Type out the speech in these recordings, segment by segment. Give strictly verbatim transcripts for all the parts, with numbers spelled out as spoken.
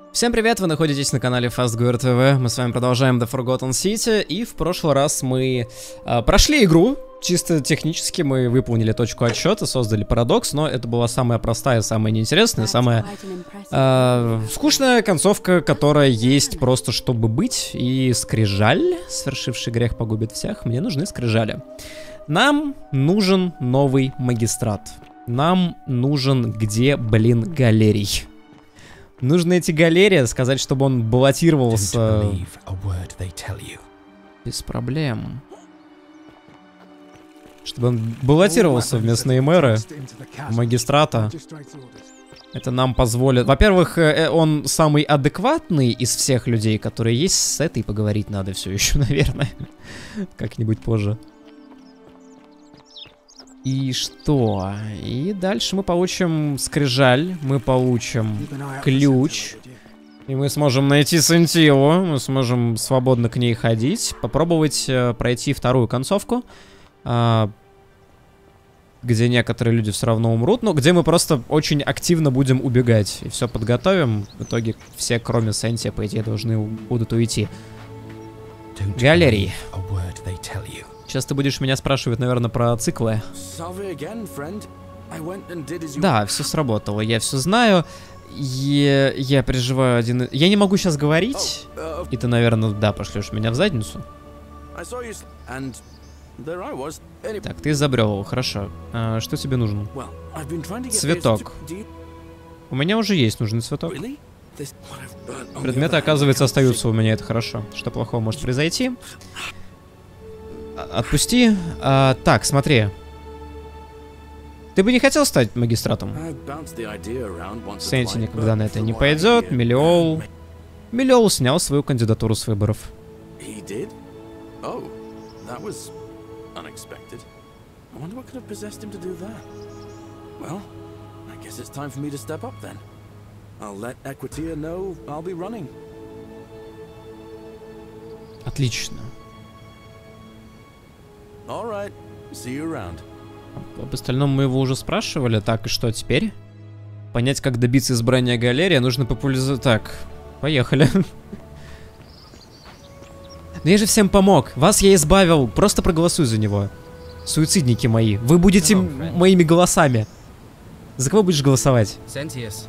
Всем привет, вы находитесь на канале FastGuard ти ви, мы с вами продолжаем The Forgotten City, и в прошлый раз мы э, прошли игру, чисто технически мы выполнили точку отсчета, создали парадокс, но это была самая простая, самая неинтересная, самая э, скучная концовка, которая есть просто чтобы быть, и скрижаль, совершивший грех погубит всех, мне нужны скрижали. Нам нужен новый магистрат, нам нужен где, блин, галерий. Нужно эти галерии сказать, чтобы он баллотировался. Без проблем. Чтобы он баллотировался в местные мэры, в магистрата. Это нам позволит. Во-первых, он самый адекватный из всех людей, которые есть. С этой поговорить надо все еще, наверное. Как-нибудь позже. И что? И дальше мы получим скрижаль, мы получим ключ, и мы сможем найти Сентилу, мы сможем свободно к ней ходить, попробовать э, пройти вторую концовку, э, где некоторые люди все равно умрут, но где мы просто очень активно будем убегать, и все подготовим, в итоге все, кроме Сенти, по идее, должны будут уйти. Галерии. Сейчас ты будешь меня спрашивать, наверное, про циклы. Да, все сработало, я все знаю. Я, я переживаю один... Я не могу сейчас говорить. И ты, наверное, да, пошлешь меня в задницу. Так, ты изобрел, хорошо. А, что тебе нужно? Цветок. У меня уже есть нужный цветок. Предметы, оказывается, остаются у меня, это хорошо. Что плохого может произойти? Отпусти. А, так, смотри. Ты бы не хотел стать магистратом? Сенти никогда на это не пойдет. Миллиол. Миллиол снял свою кандидатуру с выборов. Отлично. Alright, see you around. Об остальном мы его уже спрашивали. Так, и что теперь? Понять, как добиться избрания галерии, нужно популяризовать. Так, поехали. Но я же всем помог. Вас я избавил. Просто проголосуй за него. Суицидники мои. Вы будете моими голосами. За кого будешь голосовать? За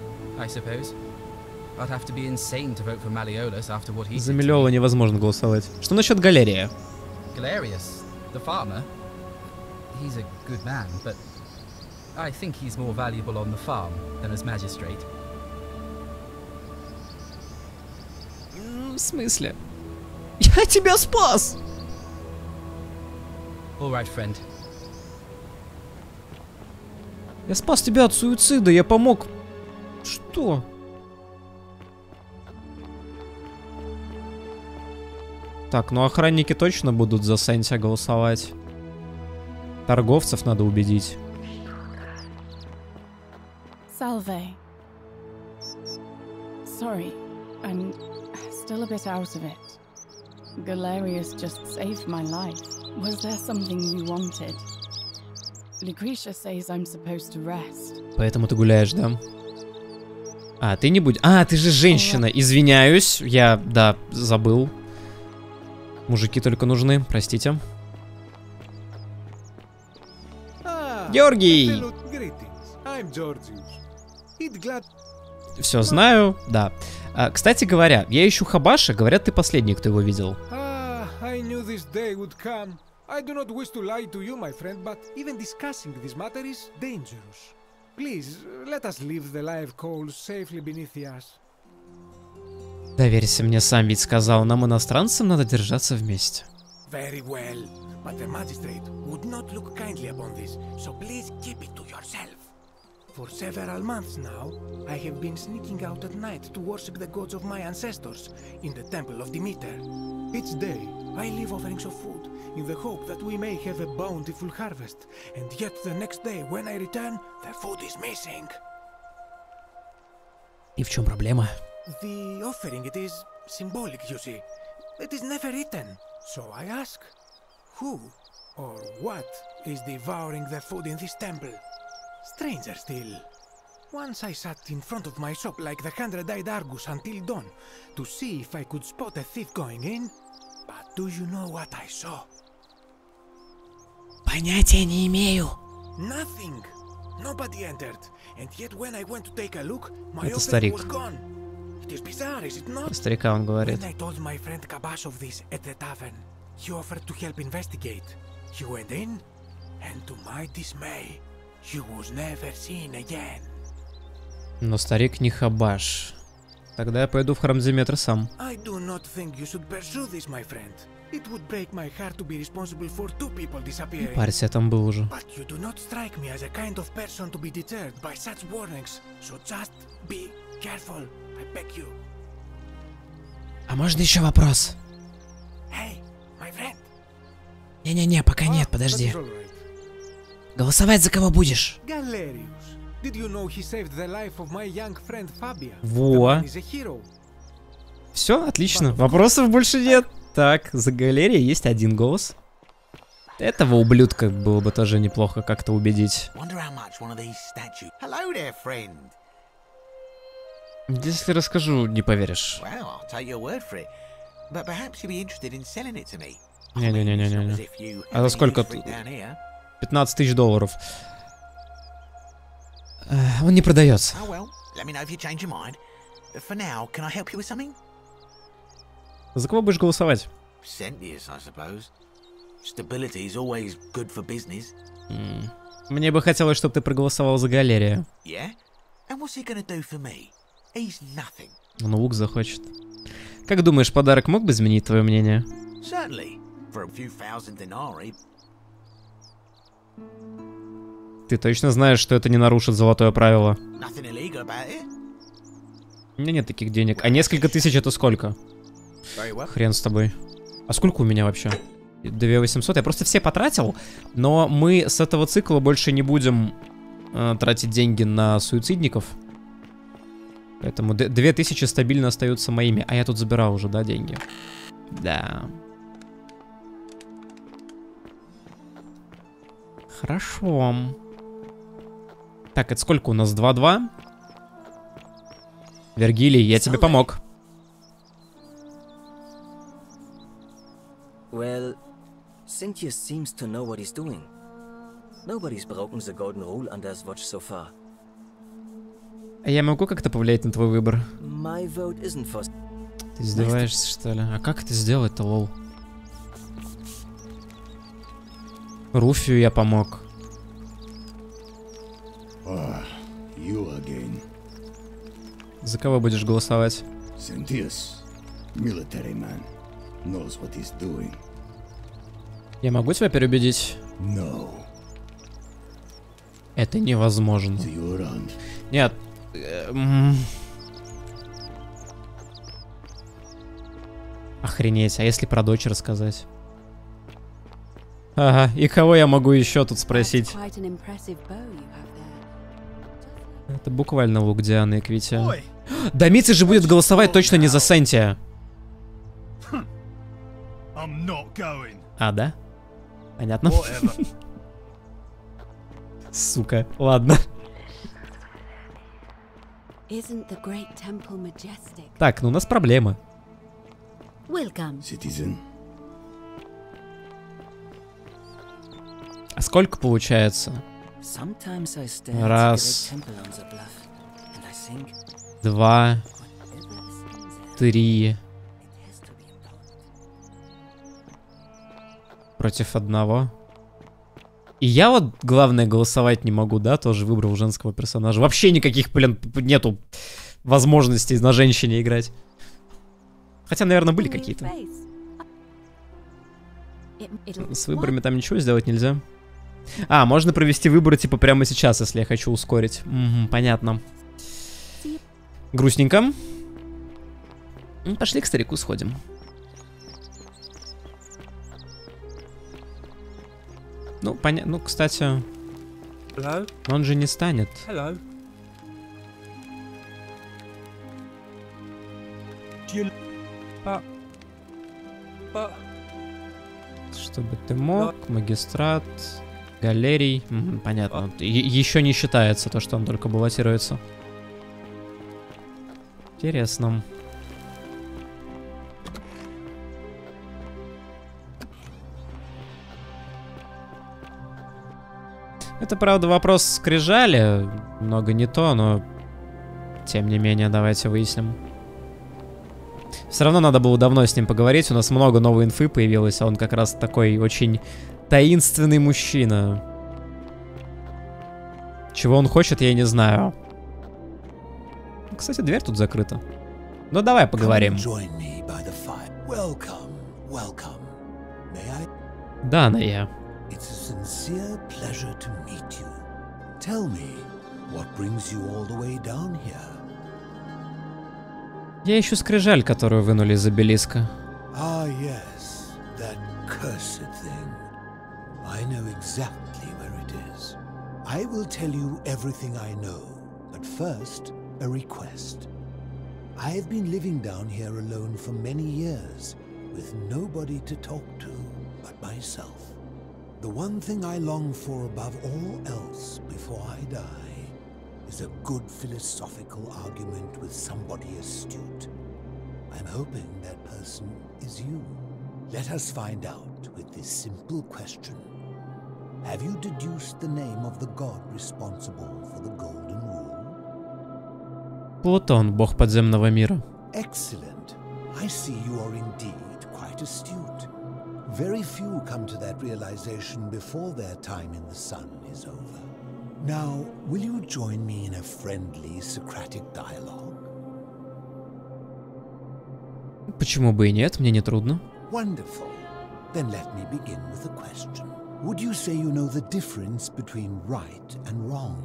Миллиола невозможно голосовать. Что насчет галерии? The farmer, he's a good man, but I think he's more valuable on the farm than as magistrate. В смысле? Я тебя спас! All right, friend. Я спас тебя от суицида, я помог. Что? Так, ну охранники точно будут за Сенти голосовать. Торговцев надо убедить. Salve. Sorry, I'm still a bit out of it. Galerius just saved my life. Was there something you wanted? Lucretia says I'm supposed to rest. Поэтому ты гуляешь, да? А, ты не будешь... А, ты же женщина. Извиняюсь, я, да, забыл. Мужики только нужны, простите. Георгий! Все знаю, да. А, кстати говоря, я ищу Хабаша, говорят, ты последний, кто его видел. Доверься мне, сам ведь сказал, нам, иностранцам, надо держаться вместе. Very well, but the magistrate would not look kindly upon this, so please keep it to yourself. For several months now, I have been sneaking out at night to worship the gods of my ancestors in the temple of Demeter. Each day, I leave offerings of food in the hope that we may have a bountiful harvest, and yet the next day, when I return, the food is missing. И в чем проблема? The offering, it is symbolic, you see. It is never eaten. So I ask, who or what is devouring the food in this temple? Stranger still. Once I sat in front of my shop like the hundred-eyed Argus until dawn to see if I could spot a thief going in. But do you know what I saw? Понятия не имею. Nothing. Nobody entered. And yet when I went to take a look, my Это offering старик. was gone. It is bizarre, is it not? Старика он говорит. When I told my friend Kabash of this at the tavern, he offered to help investigate. He went in, and to my dismay, he was never seen again. Но старик не Хабаш. Тогда я пойду в храм Деметры сам. I do not think you should pursue this, my friend. It would break my heart to be responsible for two people disappearing. Парься, я там был уже. But you do not strike me as a kind of person to be deterred by such warnings. So just be careful, I beg you. А можно еще вопрос? Hey, my friend. Не-не-не, пока Ah, нет, that подожди. is all right. Голосовать за кого будешь? Galerius. Did you know he saved the life of my young friend Fabia? Во. The man is a hero. Все, отлично. Вопросов больше нет. Так, за галереей есть один голос. Этого ублюдка было бы тоже неплохо как-то убедить. Hello there, friend. Если расскажу, не поверишь. Well, I'll take your word for it. But perhaps you'd be interested in selling it to me. Не-не-не-не-не. А за сколько? пятнадцать тысяч долларов. Э, Он не продается. Oh well, let me know if you change your mind. For now, can I help you with something? За кого будешь голосовать? Sentius, I suppose. Stability is always good for business. М. Мне бы хотелось, чтобы ты проголосовал за галерею. Yeah? And what's he gonna do for me? He's nothing. Он лук захочет. Как думаешь, подарок мог бы изменить твое мнение? Certainly, for a few thousand denarii. Ты точно знаешь, что это не нарушит золотое правило? Nothing illegal about it. У меня нет таких денег. А несколько тысяч это сколько? Very well. Хрен с тобой. А сколько у меня вообще? две восемьсот. Я просто все потратил, но мы с этого цикла больше не будем э, тратить деньги на суицидников. Поэтому две тысячи стабильно остаются моими. А я тут забирал уже, да, деньги? Да. Хорошо. Так, это сколько у нас? два-два? Вергилий, я тебе помог. Well, Sentius seems to know what he's doing. Nobody's broken the golden rule under his watch so far. А я могу как-то повлиять на твой выбор? My vote isn't for... Ты издеваешься, что ли? А как это сделать-то, лол? Руфию я помог. Ah, you again. За кого будешь голосовать? Sentius, military man, knows what he's doing. Я могу тебя переубедить? No. Это невозможно. Do you run? Нет. Эм. Охренеть, а если про дочь рассказать? Ага, и кого я могу еще тут спросить? Это буквально лук Дианы и Квития. Домиций же будет голосовать точно не за Сентия. А, да? Понятно. Сука, ладно. Так, ну у нас проблемы. Citizen. А сколько получается? Раз, два, три. Против одного. И я вот, главное, голосовать не могу, да? Тоже выбрал женского персонажа. Вообще никаких, блин, нету возможностей на женщине играть. Хотя, наверное, были какие-то. С выборами там ничего сделать нельзя. А, можно провести выборы типа прямо сейчас, если я хочу ускорить. Угу, понятно. Грустненько. Пошли к старику сходим. Ну, понятно. Ну, кстати, Hello? он же не станет. Hello? But... But... Чтобы ты мог, магистрат. Галерий. Угу, понятно. Еще не считается то, что он только баллотируется. Интересно. Это, правда, вопрос скрижали. Много не то, но... Тем не менее, давайте выясним. Все равно надо было давно с ним поговорить. У нас много новой инфы появилось, а он как раз такой очень таинственный мужчина. Чего он хочет, я не знаю. Кстати, дверь тут закрыта. Ну, давай поговорим. Да, на я. It's a sincere pleasure to meet you. Tell me, what brings you all the way down here? Я ищу скрижаль, которую вынули из обелиска. Ah, yes, that cursed thing. I know exactly where it is. I will tell you everything I know, but first, a request. I have been living down here alone for many years, with nobody to talk to but myself. The one thing I long for above all else before I die is a good philosophical argument with somebody astute. I'm hoping that person is you. Let us find out with this simple question. Have you deduced the name of the god responsible for the Golden Rule? Плутон, бог подземного мира. Excellent. I see you are indeed quite astute. Very few come to that realization before their time in the sun is over. Now, will you join me in a friendly Socratic dialogue? Почему бы и нет? Мне не трудно. Wonderful. Then let me begin with a question. Would you say you know the difference between right and wrong?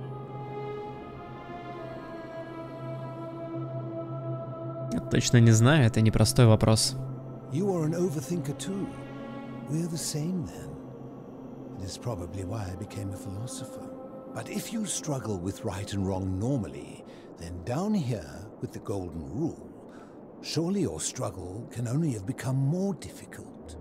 Я точно не знаю, это непростой вопрос. You are an overthinker too. We're the same then. It is probably why I became a philosopher. But if you struggle with right and wrong normally, then down here with the Golden Rule, surely your struggle can only have become more difficult.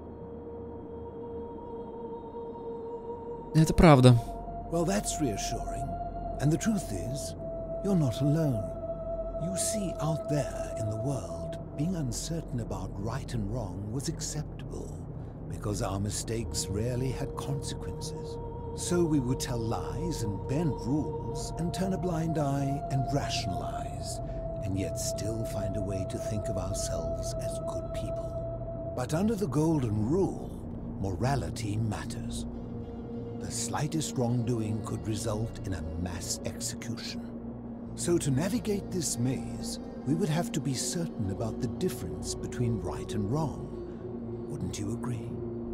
Это правда. Well, that's reassuring. And the truth is, you're not alone. You see, out there in the world, being uncertain about right and wrong was acceptable, because our mistakes rarely had consequences. So we would tell lies and bend rules and turn a blind eye and rationalize, and yet still find a way to think of ourselves as good people. But under the Golden Rule, morality matters. The slightest wrongdoing could result in a mass execution. So to navigate this maze, we would have to be certain about the difference between right and wrong. Wouldn't you agree?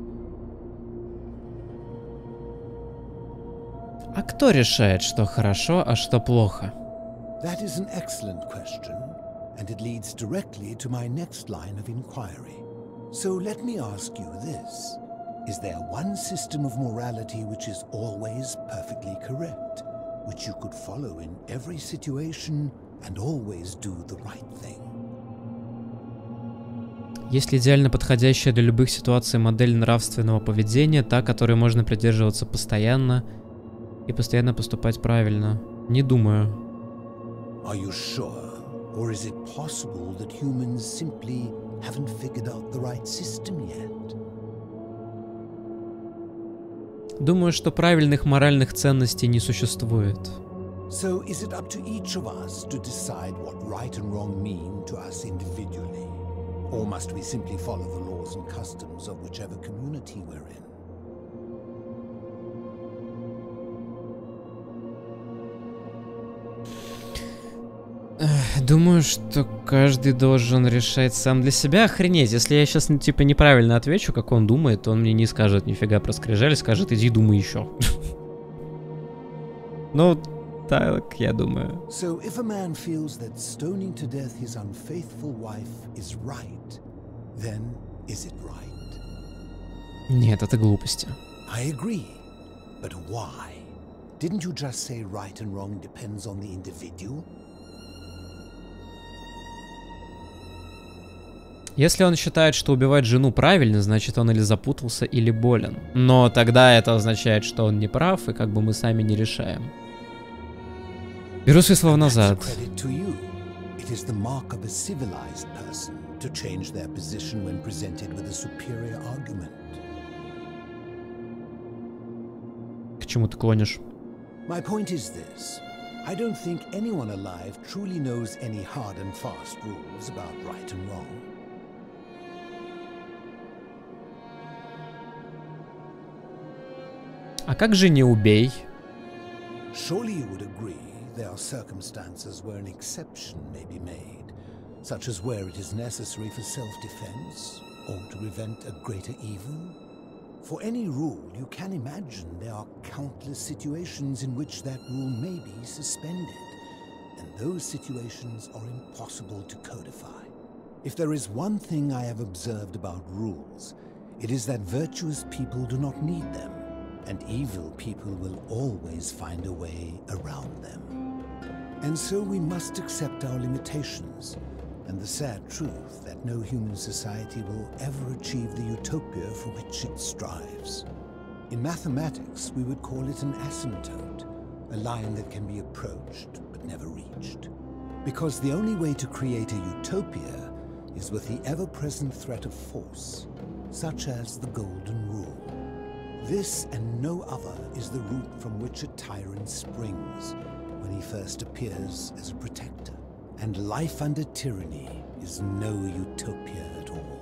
А кто решает, что хорошо, а что плохо? That is an excellent question, and it leads directly to my next line of inquiry. So let me ask you this. Is there one system of morality which is always perfectly correct, which you could follow in every situation and always do the right thing? Есть ли идеально подходящая для любых ситуаций модель нравственного поведения, та, которой можно придерживаться постоянно и постоянно поступать правильно? Не думаю. Are you sure? Or is it possible that humans simply haven't figured out the right system yet? Думаю, что правильных моральных ценностей не существует. So is it up to each of us to decide what right and wrong mean to us individually? Or must we simply follow the laws and customs of whichever community we're in? Думаю, что каждый должен решать сам для себя. Охренеть, если я сейчас типа неправильно отвечу, как он думает, то он мне не скажет нифига про скрижали, скажет, иди думай еще. Ну, так я думаю. So if a man feels that stoning to death his unfaithful wife is right, then is it right? Нет, это глупости. I agree, but why? Didn't you just say right and wrong depends on the individual? Если он считает, что убивать жену правильно, значит он или запутался, или болен. Но тогда это означает, что он не прав, и как бы мы сами не решаем. Беру свои слова назад. К чему ты клонишь? I don't think anyone alive truly knows any hard and fast rules about right and wrong. А как же не убей? Surely you would agree there are circumstances where an exception may be made, such as where it is necessary for self-defense or to prevent a greater evil. For any rule, you can imagine there are countless situations in which that rule may be suspended, and those situations are impossible to codify. If there is one thing I have observed about rules, it is that virtuous people do not need them, and evil people will always find a way around them. And so we must accept our limitations, and the sad truth that no human society will ever achieve the utopia for which it strives. In mathematics, we would call it an asymptote, a line that can be approached but never reached. Because the only way to create a utopia is with the ever-present threat of force, such as the Golden Rule. This and no other is the root from which a tyrant springs when he first appears as a protector. And life under tyranny is no utopia at all.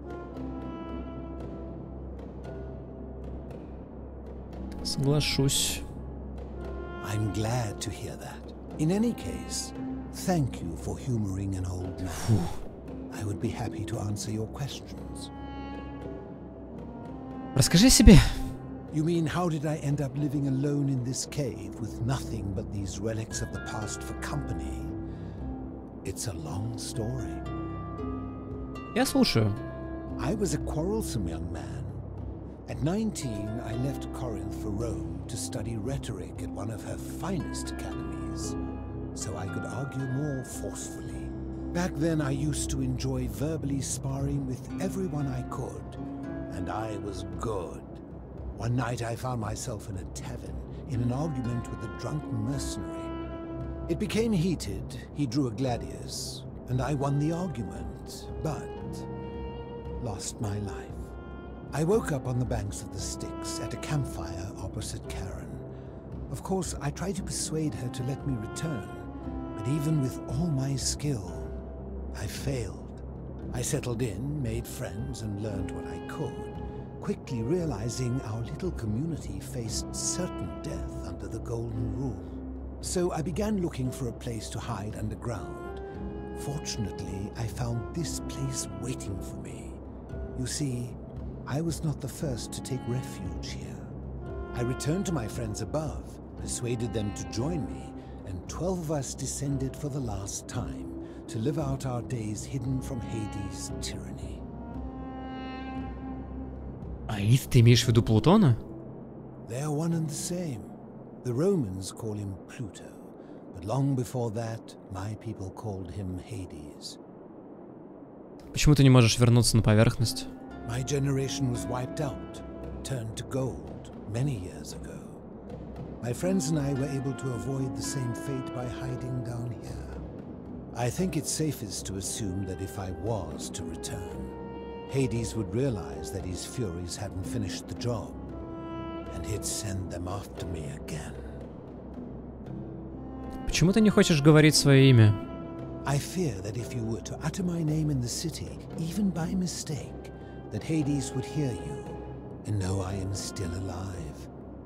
Соглашусь. I'm glad to hear that. In any case, thank you for humoring an old man. I would be happy to answer your questions. Расскажи о себе. You mean, how did I end up living alone in this cave with nothing but these relics of the past for company? It's a long story. Я слушаю. I was a quarrelsome young man. At nineteen, I left Corinth for Rome to study rhetoric at one of her finest academies, so I could argue more forcefully. Back then, I used to enjoy verbally sparring with everyone I could, and I was good. One night, I found myself in a tavern in an argument with a drunk mercenary. It became heated, he drew a gladius, and I won the argument, but lost my life. I woke up on the banks of the Styx at a campfire opposite Karen. Of course, I tried to persuade her to let me return, but even with all my skill, I failed. I settled in, made friends, and learned what I could, quickly realizing our little community faced certain death under the Golden Rule. So I began looking for a place to hide underground. Fortunately, I found this place waiting for me. You see, I was not the first to take refuge here. I returned to my friends above, persuaded them to join me, and twelve of us descended for the last time to live out our days hidden from Hades' tyranny. Аид, ты имеешь в виду Плутона? They are one and the same. The Romans call him Pluto, but long before that, my people called him Hades. Почему ты не можешь вернуться на поверхность? My generation was wiped out, turned to gold, many years ago. My friends and I were able to avoid the same fate by hiding down here. I think it's safest to assume that if I was to return, Hades would realize that his furies hadn't finished the job, and he'd send them after me again. Почему ты не хочешь говорить свое имя? I fear that if you were to utter my name in the city, even by mistake, that Hades would hear you and know I am still alive.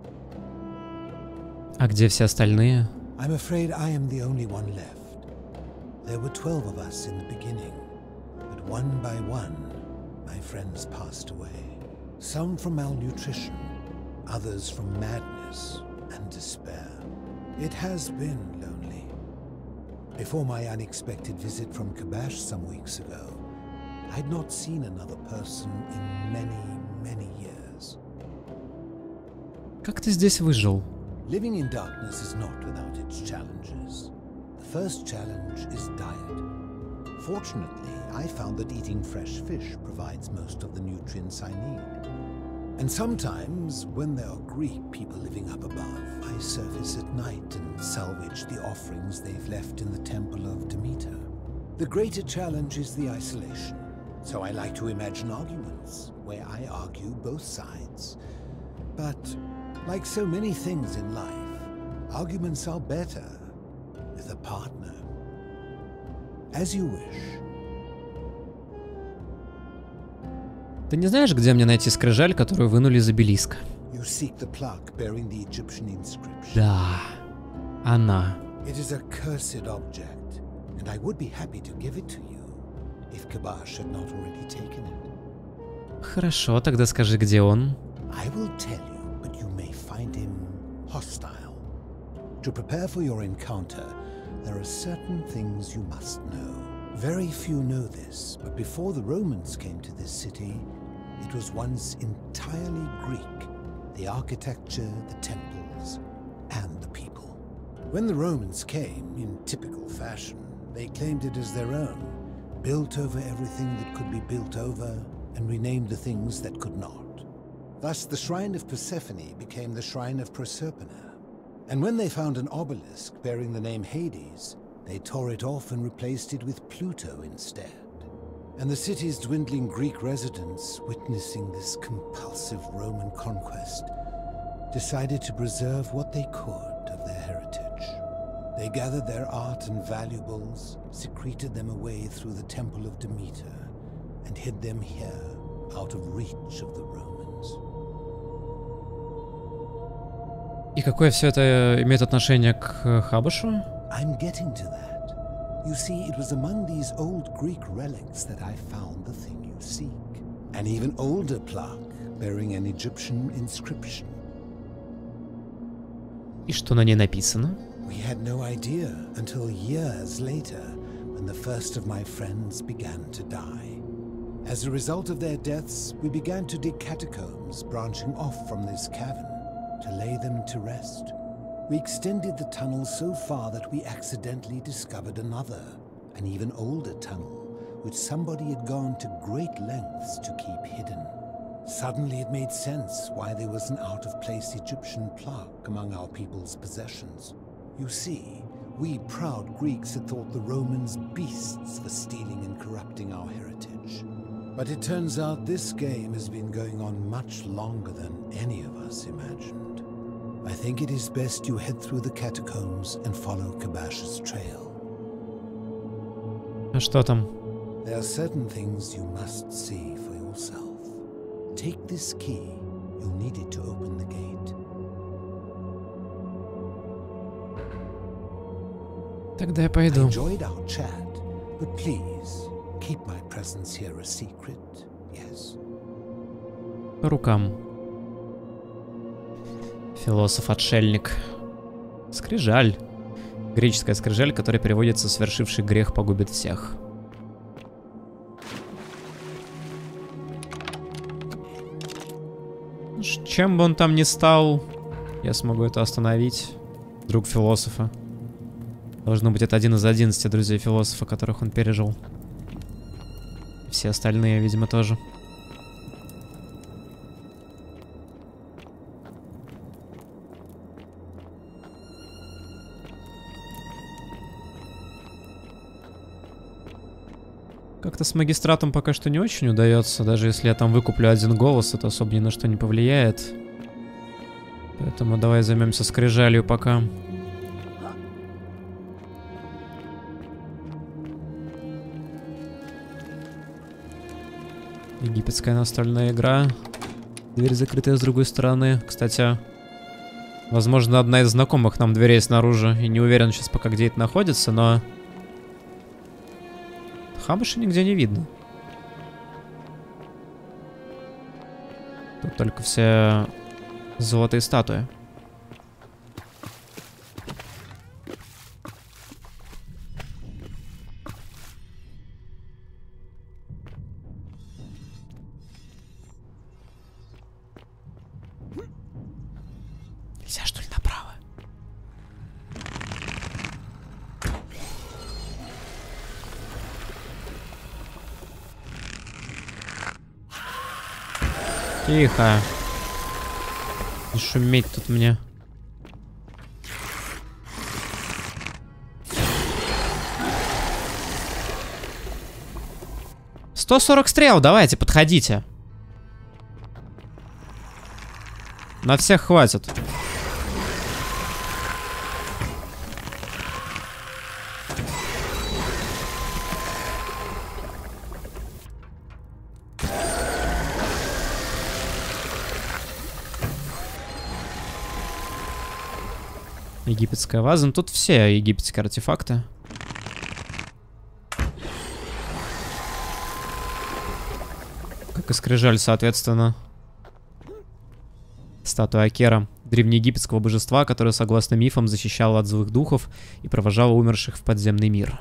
А где все остальные? I'm afraid I am the only one left. There were twelve of us in the beginning, but one by one, my friends passed away. Some from malnutrition, others from madness and despair. It has been lonely. Before my unexpected visit from Kabash some weeks ago, I'd not seen another person in many, many years. Как ты здесь выжил? Living in darkness is not without its challenges. The first challenge is diet. Fortunately, I found that eating fresh fish provides most of the nutrients I need. And sometimes, when there are Greek people living up above, I surface at night and salvage the offerings they've left in the temple of Demeter. The greater challenge is the isolation, so I like to imagine arguments, where I argue both sides. But, like so many things in life, arguments are better with a partner. As you wish. Ты не знаешь, где мне найти скрижаль, которую вынули из обелиска? You seek the plaque bearing the Egyptian inscription. Да, она. It is a cursed object, and I would be happy to give it to you, if Kabash had not already taken it. Хорошо, тогда скажи, где он. I will tell you, but you may find him hostile. To prepare for your encounter, there are certain things you must know. Very few know this, but before the Romans came to this city, it was once entirely Greek. The architecture, the temples, and the people. When the Romans came, in typical fashion, they claimed it as their own, built over everything that could be built over, and renamed the things that could not. Thus, the Shrine of Persephone became the Shrine of Proserpina. And when they found an obelisk bearing the name Hades, they tore it off and replaced it with Pluto instead. And the city's dwindling Greek residents, witnessing this compulsive Roman conquest, decided to preserve what they could of their heritage. They gathered their art and valuables, secreted them away through the Temple of Demeter, and hid them here, out of reach of the Romans. И какое все это имеет отношение к Хабашу? I'm getting to that. You see, it was among these old Greek relics that I found the thing you seek. An even older plaque bearing an Egyptian inscription. И что на ней написано? We had no idea until years later, when the first of my friends began to die. As a result of their deaths, we began to dig catacombs branching off from this cavern to lay them to rest. We extended the tunnel so far that we accidentally discovered another, an even older tunnel, which somebody had gone to great lengths to keep hidden. Suddenly it made sense why there was an out-of-place Egyptian plaque among our people's possessions. You see, we proud Greeks had thought the Romans beasts for stealing and corrupting our heritage. But it turns out this game has been going on much longer than any of us imagined. I think it is best you head through the catacombs and follow Kabash's trail. А что там? There are certain things you must see for yourself. Take this key. You'll need it to open the gate. Тогда я пойду. I enjoyed our chat, but please keep my presence here a secret. Yes. По рукам. Философ-отшельник. Скрижаль. Греческая скрижаль, которая переводится «совершивший грех погубит всех». Чем бы он там ни стал, я смогу это остановить. Друг философа. Должно быть, это один из одиннадцати друзей философа, которых он пережил. Все остальные, видимо, тоже. Как-то с магистратом пока что не очень удается. Даже если я там выкуплю один голос, это особо ни на что не повлияет. Поэтому давай займемся скрижалью пока. Египетская настольная игра. Дверь закрытая с другой стороны. Кстати, возможно, одна из знакомых нам дверей снаружи. И не уверен сейчас пока, где это находится, но... Хабаша нигде не видно. Тут только все золотые статуи. Нельзя, что ли, направо? Тихо. Не шуметь тут мне. сто сорок стрел, давайте, подходите. На всех хватит. Египетская ваза. Ну, тут все египетские артефакты. Как и скрижаль, соответственно. Статуя Акера, древнеегипетского божества, которое, согласно мифам, защищало от злых духов и провожало умерших в подземный мир.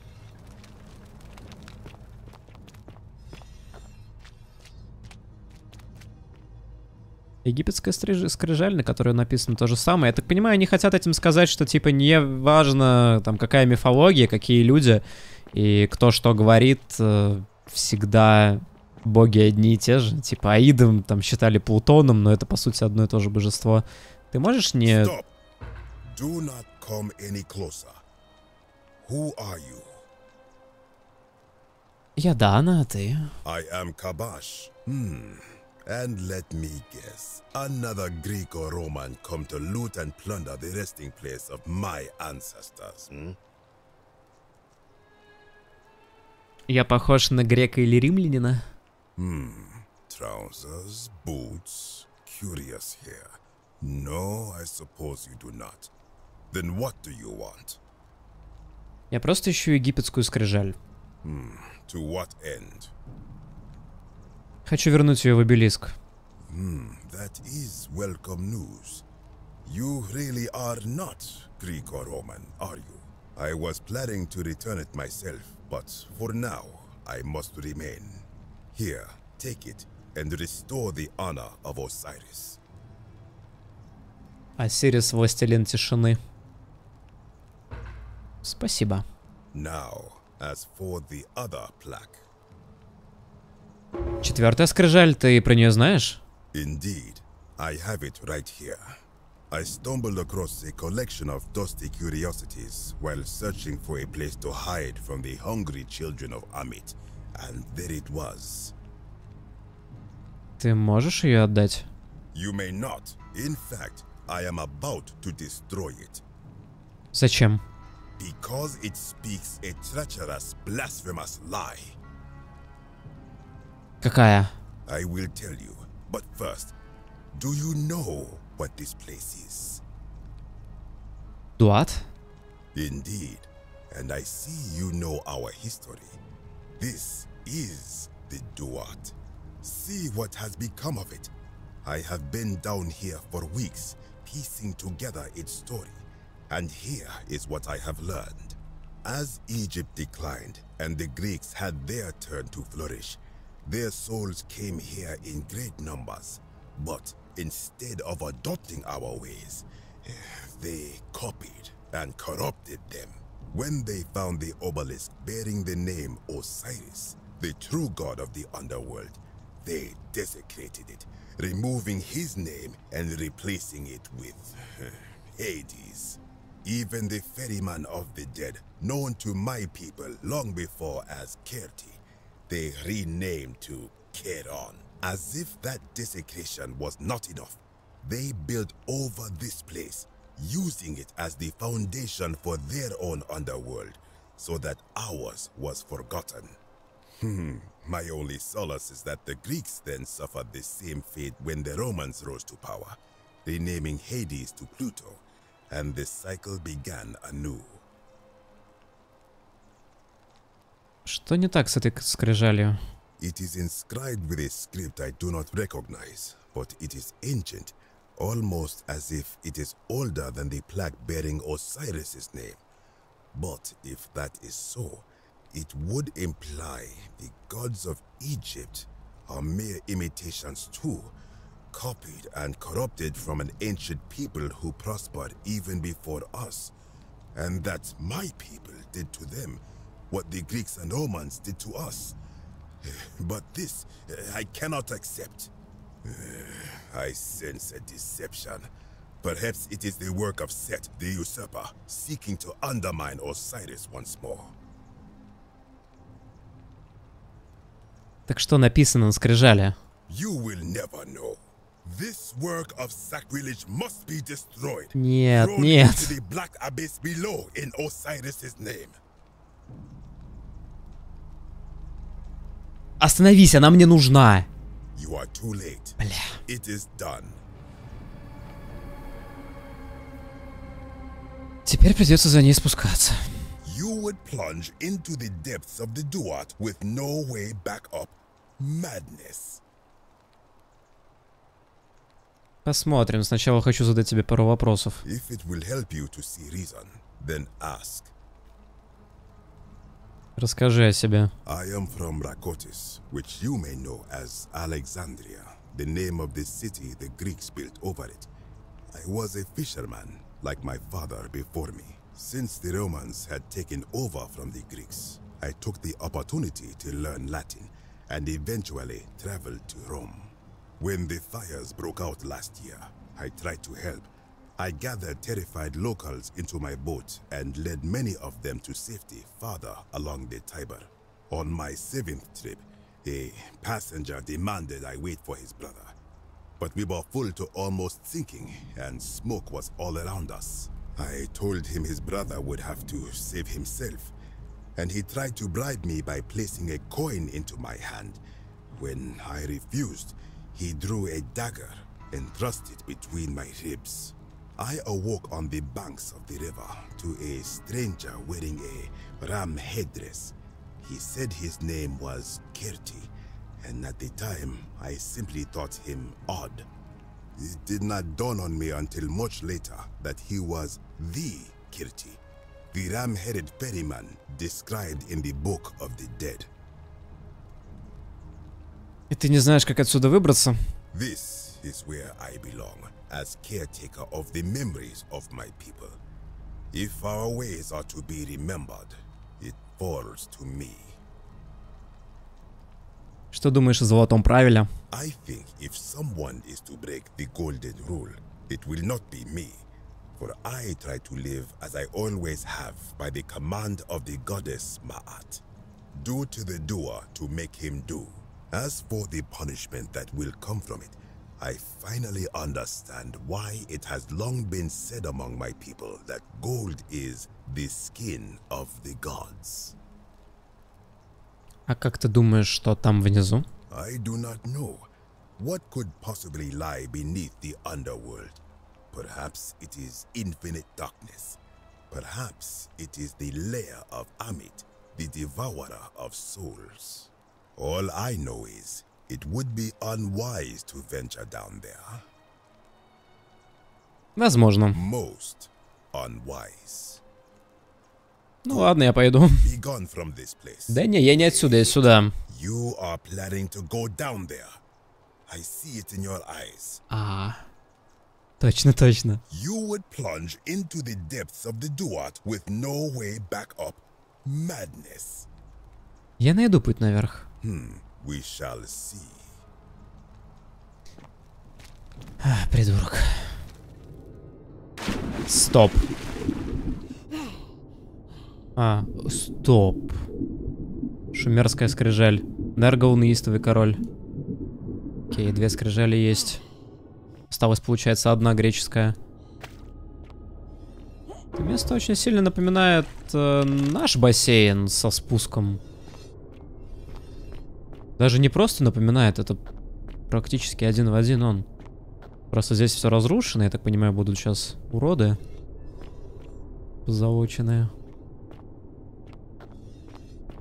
Египетская скрижаль, на которой написано то же самое. Я так понимаю, они хотят этим сказать, что типа не важно, там, какая мифология, какие люди и кто что говорит, всегда боги одни и те же. Типа Аидом там считали Плутоном, но это по сути одно и то же божество. Ты можешь не... Stop. Do not come any closer. Who are you? Я Дана, а ты? I am Kabash. Hmm. And let me guess, another Greek or Roman come to loot and plunder the resting place of my ancestors, hmm? Я похож на грека или римлянина? Hmm. Trousers, boots, curious here. No, I suppose you do not. Then what do you want? Я просто ищу египетскую скрижаль. Hmm. To what end? Хочу вернуть ее в обелиск. Hmm, that is welcome news. You really are not Greek or Roman, are you? I was planning to return it myself, but for now, I must remain. Here, take it and restore the honor of Osiris. Осирис, властелин тишины. Спасибо. Now, as for the other plaque. Четвертая скрижаль, ты про нее знаешь? Indeed, I have it right here. I stumbled across a collection of dusty curiosities while searching for a place to hide from the hungry children of Amit, and there it was. Ты можешь ее отдать? You may not. In fact, I am about to destroy it. Зачем? Because it speaks a treacherous, blasphemous lie. Какая? I will tell you, but first, do you know what this place is? Дуат? Indeed, and I see you know our history. This is the Duat. See what has become of it. I have been down here for weeks, piecing together its story, and here is what I have learned. As Egypt declined and the Greeks had their turn to flourish, their souls came here in great numbers, but instead of adopting our ways, they copied and corrupted them. When they found the obelisk bearing the name Osiris, the true god of the underworld, they desecrated it, removing his name and replacing it with Hades. Even the ferryman of the dead, known to my people long before as Kerti, they renamed to Keron. As if that desecration was not enough, they built over this place, using it as the foundation for their own underworld, so that ours was forgotten. Hmm, my only solace is that the Greeks then suffered the same fate when the Romans rose to power, renaming Hades to Pluto, and the cycle began anew. Что не так с этой скрижалью? It is inscribed with a script I do not recognize, but it is ancient, almost as if it is older than the plaque bearing Osiris's name. But if that is so, it would imply the gods of Egypt are mere imitations too, copied and corrupted from an ancient people who prospered even before us, and that my people did to them what the Greeks and Romans did to us. But this, I cannot accept. I sense a deception. Perhaps it is the work of Set, the usurper, seeking to undermine Osiris once more. Так что написано на скрижале? You will never know. This work of sacrilege must be destroyed. Нет, Thrown нет. into the black abyss below in Osiris's name. Остановись, она мне нужна. You are too late. Бля. It is done. Теперь придется за ней спускаться. You would plunge into the depths of the Duat with no way back up. Madness. Посмотрим. Сначала хочу задать тебе пару вопросов. If it will help you to see reason, then ask. Расскажи о себе. I am from Rakotis, which you may know as Alexandria, the name of the city the Greeks built over it. I was a fisherman, like my father before me. Since the Romans had taken over from the Greeks, I took the opportunity to learn Latin and eventually traveled to Rome. When the fires broke out last year, I tried to help. I gathered terrified locals into my boat and led many of them to safety farther along the Tiber. On my seventh trip, a passenger demanded I wait for his brother. But we were full to almost sinking, and smoke was all around us. I told him his brother would have to save himself, and he tried to bribe me by placing a coin into my hand. When I refused, he drew a dagger and thrust it between my ribs. I awoke on the banks of the river to a stranger wearing a ram headdress. He said his name was Kirti, and at the time, I simply thought him odd. It did not dawn on me until much later that he was the Kirti, the ram-headed ferryman described in the Book of the Dead. И ты не знаешь, как отсюда выбраться? This is where I belong, as caretaker of the memories of my people. If our ways are to be remembered, it falls to me. Что думаешь о золотом правиле? I think if someone is to break the golden rule, it will not be me. For I try to live as I always have by the command of the goddess Ma'at. Do to the doer to make him do. As for the punishment that will come from it, I finally understand why it has long been said among my people that gold is the skin of the gods. А как ты думаешь, что там внизу? I do not know. What could possibly lie beneath the underworld? Perhaps it is infinite darkness. Perhaps it is the lair of Amit, the devourer of souls. All I know is, it would be unwise to venture down there. Возможно. Most unwise. Ну ладно, я пойду. Be gone from this place. Да не, я не отсюда, я сюда. You are planning to go down there. I see it in your eyes. А, точно, точно. You would plunge into the depths of the Duat with no way back up. Madness. Я найду путь наверх. Hmm, we shall see. А, придурок. Стоп. А, стоп. Шумерская скрижаль. Нергал, неистовый король. Окей, две скрижали есть. Осталось, получается, одна греческая. Это место очень сильно напоминает э, наш бассейн со спуском. Даже не просто напоминает, это практически один в один он. Просто здесь все разрушено, я так понимаю, будут сейчас уроды позолоченные.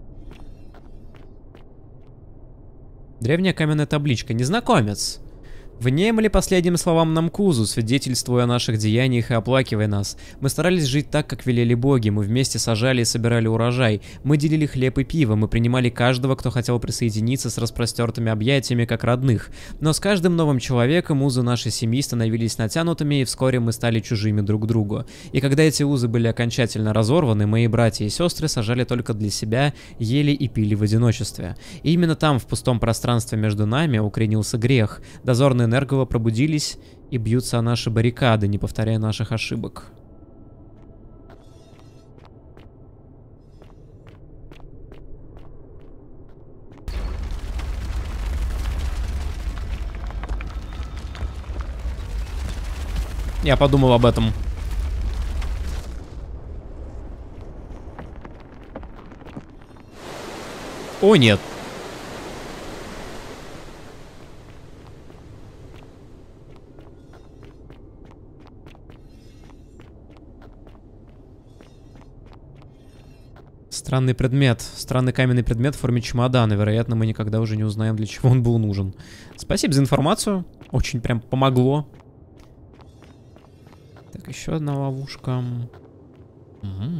Древняя каменная табличка. Незнакомец. Внемли последним словам Намкузу, свидетельствуя о наших деяниях и оплакивая нас. Мы старались жить так, как велели боги, мы вместе сажали и собирали урожай, мы делили хлеб и пиво, мы принимали каждого, кто хотел присоединиться с распростертыми объятиями, как родных. Но с каждым новым человеком узы нашей семьи становились натянутыми, и вскоре мы стали чужими друг другу. И когда эти узы были окончательно разорваны, мои братья и сестры сажали только для себя, ели и пили в одиночестве. И именно там, в пустом пространстве между нами, укоренился грех. Дозорные Энергово пробудились и бьются о наши баррикады, не повторяя наших ошибок. Я подумал об этом. О, нет. Странный предмет. Странный каменный предмет в форме чемодана. Вероятно, мы никогда уже не узнаем, для чего он был нужен. Спасибо за информацию. Очень прям помогло. Так, еще одна ловушка. Угу.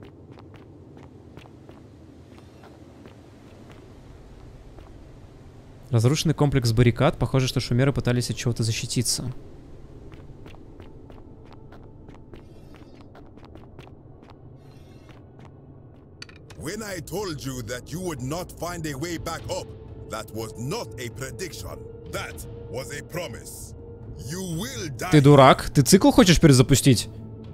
Разрушенный комплекс баррикад. Похоже, что шумеры пытались от чего-то защититься. When I told you that you would not find a way back up, that was not a prediction. That was a promise. You will die. Ты дурак? Ты цикл хочешь перезапустить?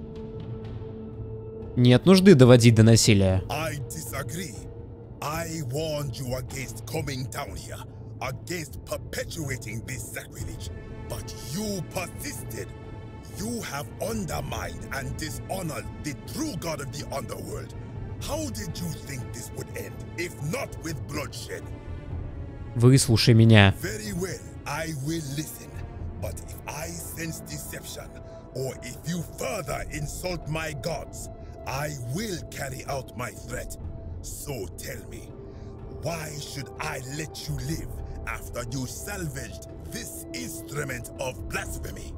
Нет нужды доводить до насилия. I disagree. I warned you against coming down here, against perpetuating this sacrilege, but you persisted. You have undermined and dishonored the true god of the underworld. How did you think this would end, if not with bloodshed? Выслушай меня. Very well, I will listen. But if I sense deception, or if you further insult my gods, I will carry out my threat. So tell me, why should I let you live after you salvaged this instrument of blasphemy?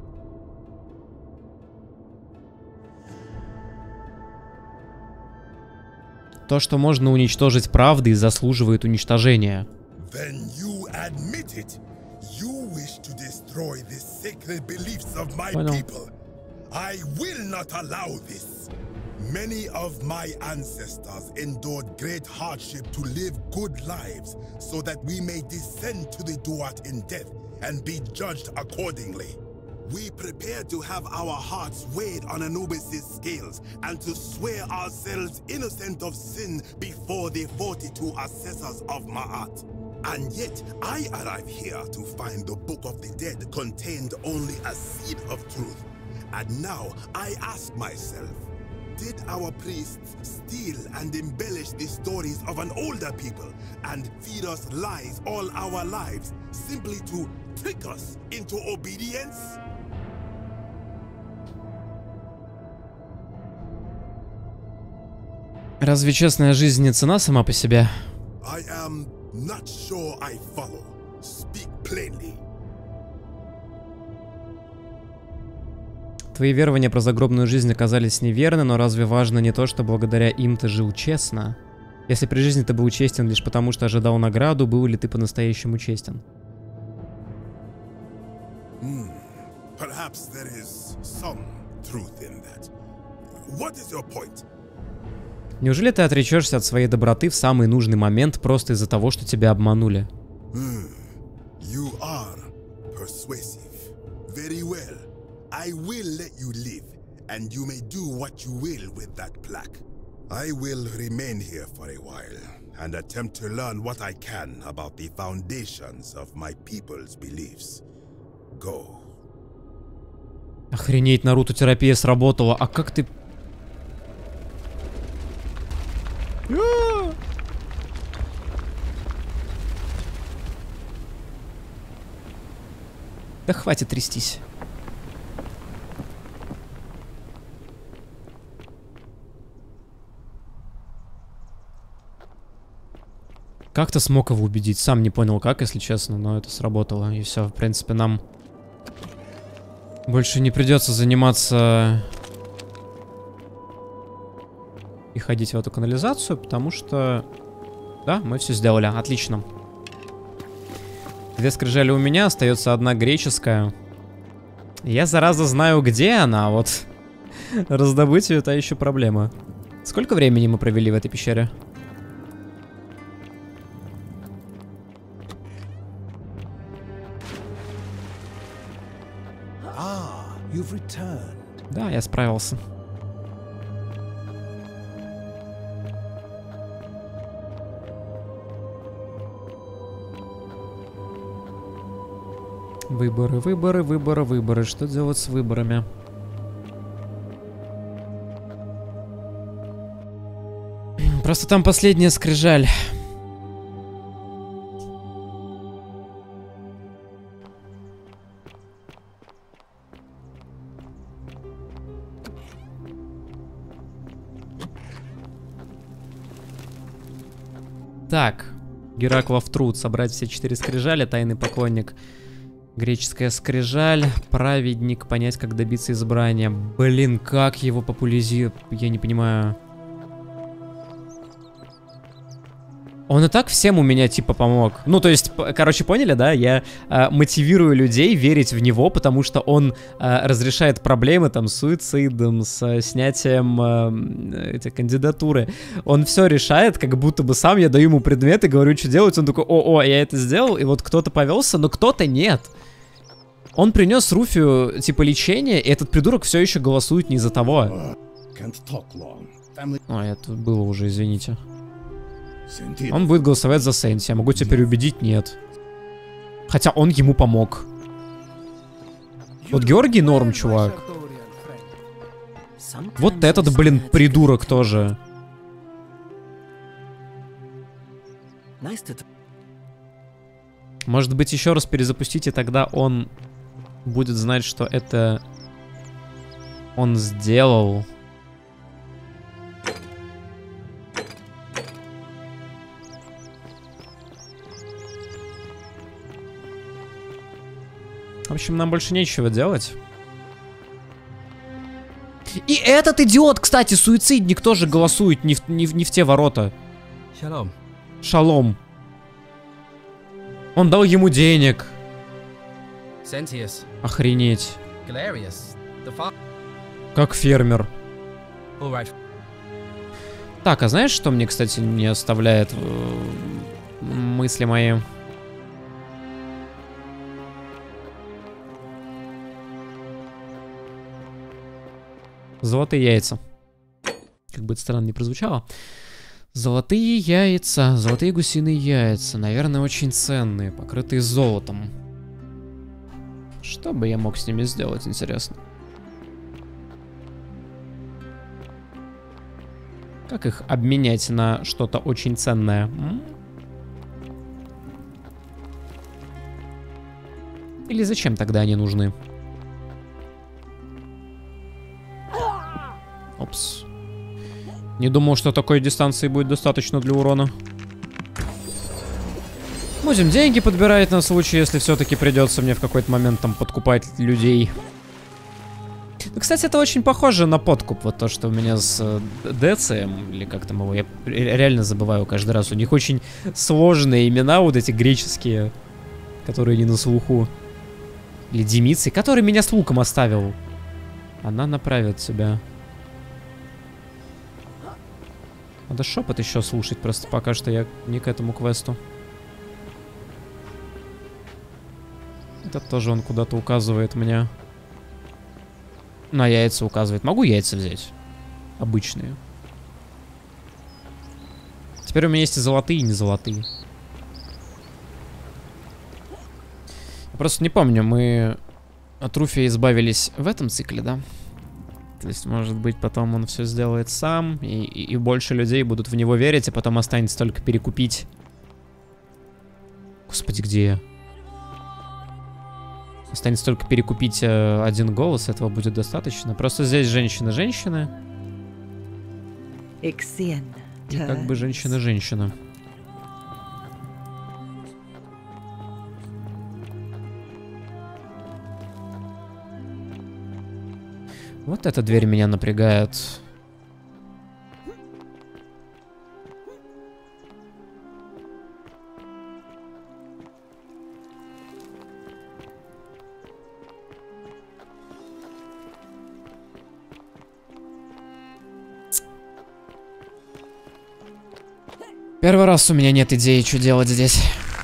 То, что можно уничтожить правдой, заслуживает уничтожения. Then you admit it. You wish to destroy the sacred beliefs of my people. I will not allow this. Many of my ancestors endured great hardship to live good lives so that we may descend to the Duat in death and be judged accordingly. We prepare to have our hearts weighed on Anubis' scales and to swear ourselves innocent of sin before the forty-two assessors of Ma'at. And yet, I arrive here to find the Book of the Dead contained only a seed of truth. And now, I ask myself, did our priests steal and embellish the stories of an older people and feed us lies all our lives simply to trick us into obedience? Разве честная жизнь не цена сама по себе? I am not sure I follow. Speak plainly. Твои верования про загробную жизнь оказались неверны, но разве важно не то, что благодаря им ты жил честно? Если при жизни ты был честен лишь потому, что ожидал награду, был ли ты по-настоящему честен? Hmm. Perhaps there is some truth in that. What is your point? Неужели ты отречешься от своей доброты в самый нужный момент просто из-за того, что тебя обманули? Hmm. You are persuasive. Very well. I will let you live, and you may do what you will with that plaque. I will remain here for a while, and attempt to learn what I can about the foundations of my people's beliefs. Go. Охренеть, Наруто-терапия сработала. А как ты... Да хватит трястись. Как-то смог его убедить. Сам не понял как, если честно, но это сработало. И все, в принципе, нам Больше не придется заниматься и ходить в эту канализацию, потому что... Да, мы все сделали. Отлично. Две скрижали у меня, остается одна греческая. Я, зараза, знаю, где она, а вот раздобыть ее — это еще проблема. Сколько времени мы провели в этой пещере? Ah, you've returned. Да, я справился. Выборы, выборы, выборы, выборы. Что делать с выборами? Просто там последняя скрижаль. Так. Гераклов труд. Собрать все четыре скрижали. Тайный поклонник. Греческая скрижаль. Праведник. Понять, как добиться избрания. Блин, как его популяризировать? Я не понимаю. Он и так всем у меня типа помог. Ну, то есть, короче, поняли, да? Я э, мотивирую людей верить в него, потому что он э, разрешает проблемы там с суицидом, с э, снятием э, этой кандидатуры. Он все решает, как будто бы сам я даю ему предмет и говорю, что делать. Он такой: о-о, я это сделал, и вот кто-то повелся, но кто-то нет. Он принес Руфию типа лечение, и этот придурок все еще голосует не за того. А, это было уже, извините. Он будет голосовать за Сенти. Я могу теперь убедить, нет. Хотя он ему помог. Вот Георгий норм, чувак. Вот этот, блин, придурок тоже. Может быть, еще раз перезапустить, и тогда он будет знать, что это он сделал. В общем, нам больше нечего делать. И этот идиот, кстати, суицидник, тоже голосует не в, не в, не в те ворота. Шалом. Шалом. Он дал ему денег. Sentius. Охренеть. Galerius. The farm. Как фермер. All right. Так, а знаешь, что мне, кстати, не оставляет э, мысли мои? Золотые яйца. Как бы это странно не прозвучало. Золотые яйца. Золотые гусиные яйца. Наверное, очень ценные, покрытые золотом. Что бы я мог с ними сделать, интересно? Как их обменять на что-то очень ценное? М? Или зачем тогда они нужны? Опс. Не думал, что такой дистанции будет достаточно для урона. Будем деньги подбирать на случай, если все-таки придется мне в какой-то момент там подкупать людей. Ну, кстати, это очень похоже на подкуп. Вот то, что у меня с э, Децием, или как там его, я реально забываю каждый раз. У них очень сложные имена, вот эти греческие, которые не на слуху. Или Демиций, который меня с луком оставил. Она направит себя. Надо шепот еще слушать, просто пока что я не к этому квесту. Этот тоже он куда-то указывает мне. На яйца указывает. Могу яйца взять? Обычные. Теперь у меня есть и золотые, и не золотые. Я просто не помню, мы от Руфия избавились в этом цикле, да? То есть, может быть, потом он все сделает сам, и, и, и больше людей будут в него верить, а потом останется только перекупить. Господи, где я? Останется только перекупить э, один голос, этого будет достаточно. Просто здесь женщина-женщина. И как бы женщина-женщина. Вот эта дверь меня напрягает. Первый раз у меня нет идеи, что делать здесь.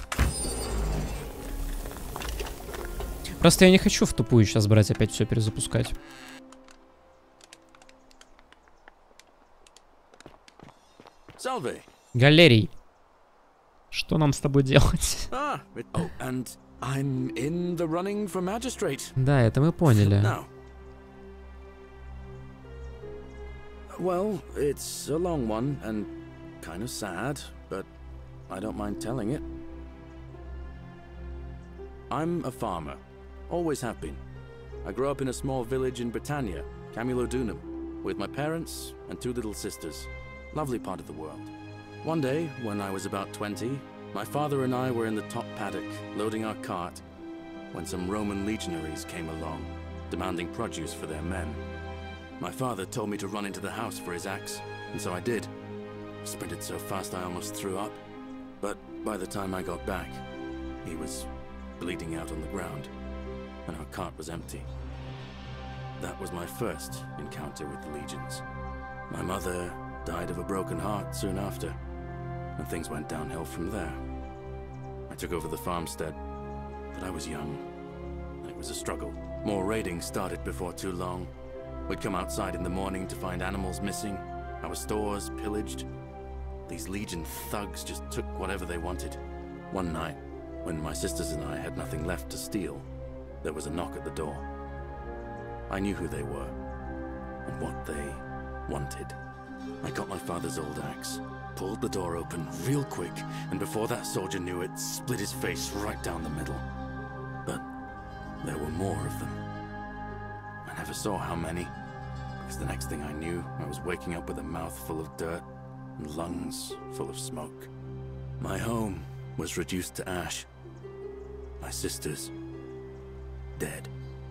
Просто я не хочу в тупую сейчас брать, опять все перезапускать. Salve. Галерий. Что нам с тобой делать? Ah, it, oh, and I'm in the running for magistrate. Да, это мы поняли. Now. Well, it's a long one and kind of sad, but I don't mind telling it. I'm a farmer. Always have been. I grew up in a small village in Britannia, Camulodunum, with my parents and two little sisters. Lovely part of the world. One day, when I was about twenty, my father and I were in the top paddock, loading our cart, when some Roman legionaries came along, demanding produce for their men. My father told me to run into the house for his axe, and so I did. I sprinted so fast I almost threw up, but by the time I got back, he was bleeding out on the ground, and our cart was empty. That was my first encounter with the legions. My mother died of a broken heart soon after, and things went downhill from there. I took over the farmstead, but I was young, and it was a struggle. More raiding started before too long. We'd come outside in the morning to find animals missing, our stores pillaged. These Legion thugs just took whatever they wanted. One night, when my sisters and I had nothing left to steal, there was a knock at the door. I knew who they were, and what they wanted. I got my father's old axe, pulled the door open real quick, and before that soldier knew it, split his face right down the middle. But there were more of them. I never saw how many, because the next thing I knew, I was waking up with a mouth full of dirt and lungs full of smoke. My home was reduced to ash. My sisters, dead.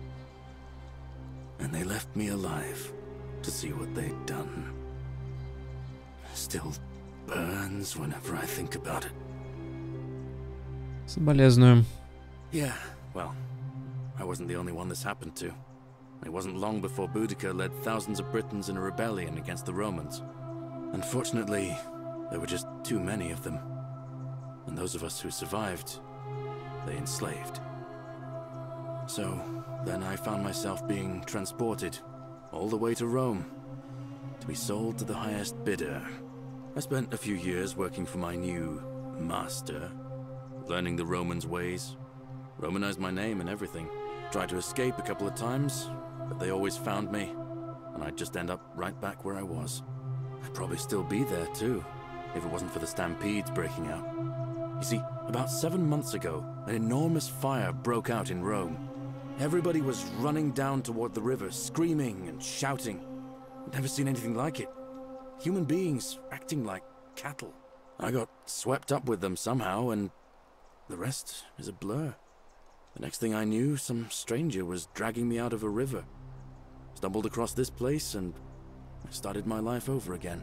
And they left me alive to see what they'd done. Still burns whenever I think about it. Соболезную. Yeah, well, I wasn't the only one this happened to. It wasn't long before Boudica led thousands of Britons in a rebellion against the Romans. Unfortunately, there were just too many of them. And those of us who survived, they enslaved. So, then I found myself being transported all the way to Rome to be sold to the highest bidder. I spent a few years working for my new master, learning the Romans' ways, Romanized my name and everything. Tried to escape a couple of times, but they always found me, and I'd just end up right back where I was. I'd probably still be there too, if it wasn't for the stampedes breaking out. You see, about seven months ago, an enormous fire broke out in Rome. Everybody was running down toward the river, screaming and shouting. I'd never seen anything like it. Human beings acting like cattle. I got swept up with them somehow, and the rest is a blur. The next thing I knew, some stranger was dragging me out of a river. Stumbled across this place, and I started my life over again.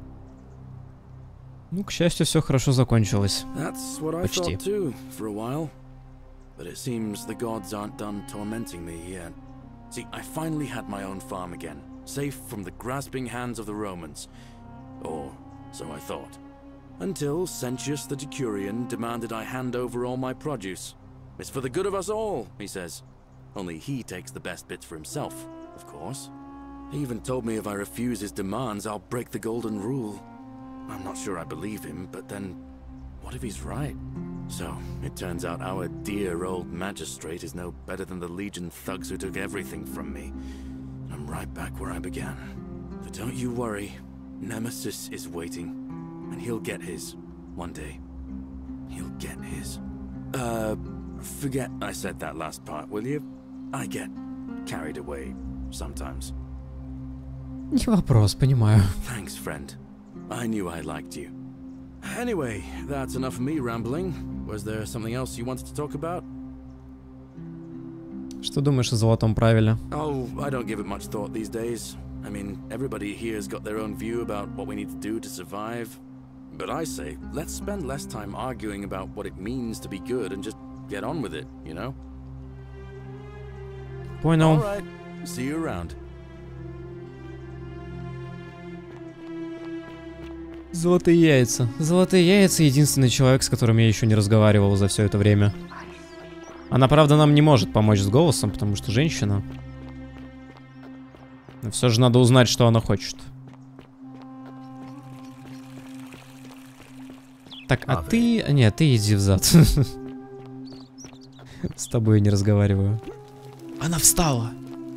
Ну, к счастью, все хорошо закончилось. That's what I Почти. thought too, for a while. But it seems the gods aren't done tormenting me yet. See, I finally had my own farm again, safe from the grasping hands of the Romans. Or so I thought. Until Sentius the Decurion demanded I hand over all my produce. It's for the good of us all, he says. Only he takes the best bits for himself, of course. He even told me if I refuse his demands, I'll break the golden rule. I'm not sure I believe him, but then, what if he's right? So, it turns out our dear old magistrate is no better than the Legion thugs who took everything from me. And I'm right back where I began. But don't you worry, Nemesis is waiting. And he'll get his, one day. He'll get his. Uh, forget I said that last part, will you? I get carried away sometimes. Не вопрос, понимаю. Thanks, friend. I knew I liked you. Anyway, that's enough of me rambling. Was there something else you wanted to talk about? Что думаешь о золотом правиле? Oh, I don't give it much thought these days. I mean, everybody here's got their own view about what we need to do to survive. But I say, let's spend less time arguing about what it means to be good and just get on with it, you know? Понял. All right. See you around. Золотые яйца. Золотые яйца — единственный человек, с которым я еще не разговаривал за все это время. Она, правда, нам не может помочь с голосом, потому что женщина. Но все же надо узнать, что она хочет. Так, а ты... Нет, ты иди взад. С тобой я не разговариваю. Она встала.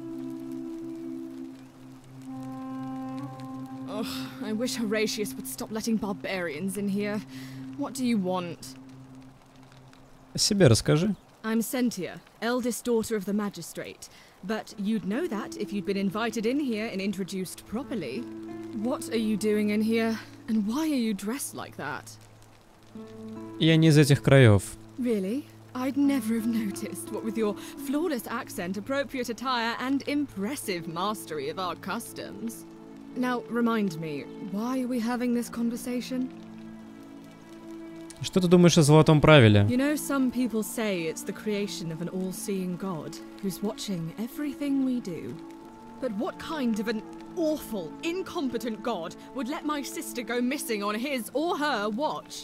Ugh, I wish Horatius would stop letting barbarians in here. What do you want? О себе расскажи. I'm Sentia, eldest daughter of the magistrate. But you'd know that if you'd been invited in here and introduced properly. What are you doing in here? And why are you dressed like that? Я не из этих краев. Really? I'd never have noticed, what with your flawless accent, appropriate attire, and impressive mastery of our customs. Now, remind me, why are we having this conversation? Что ты думаешь о золотом правиле? You know, some people say it's the creation of an all-seeing God who's watching everything we do. But what kind of an awful, incompetent God would let my sister go missing on his or her watch?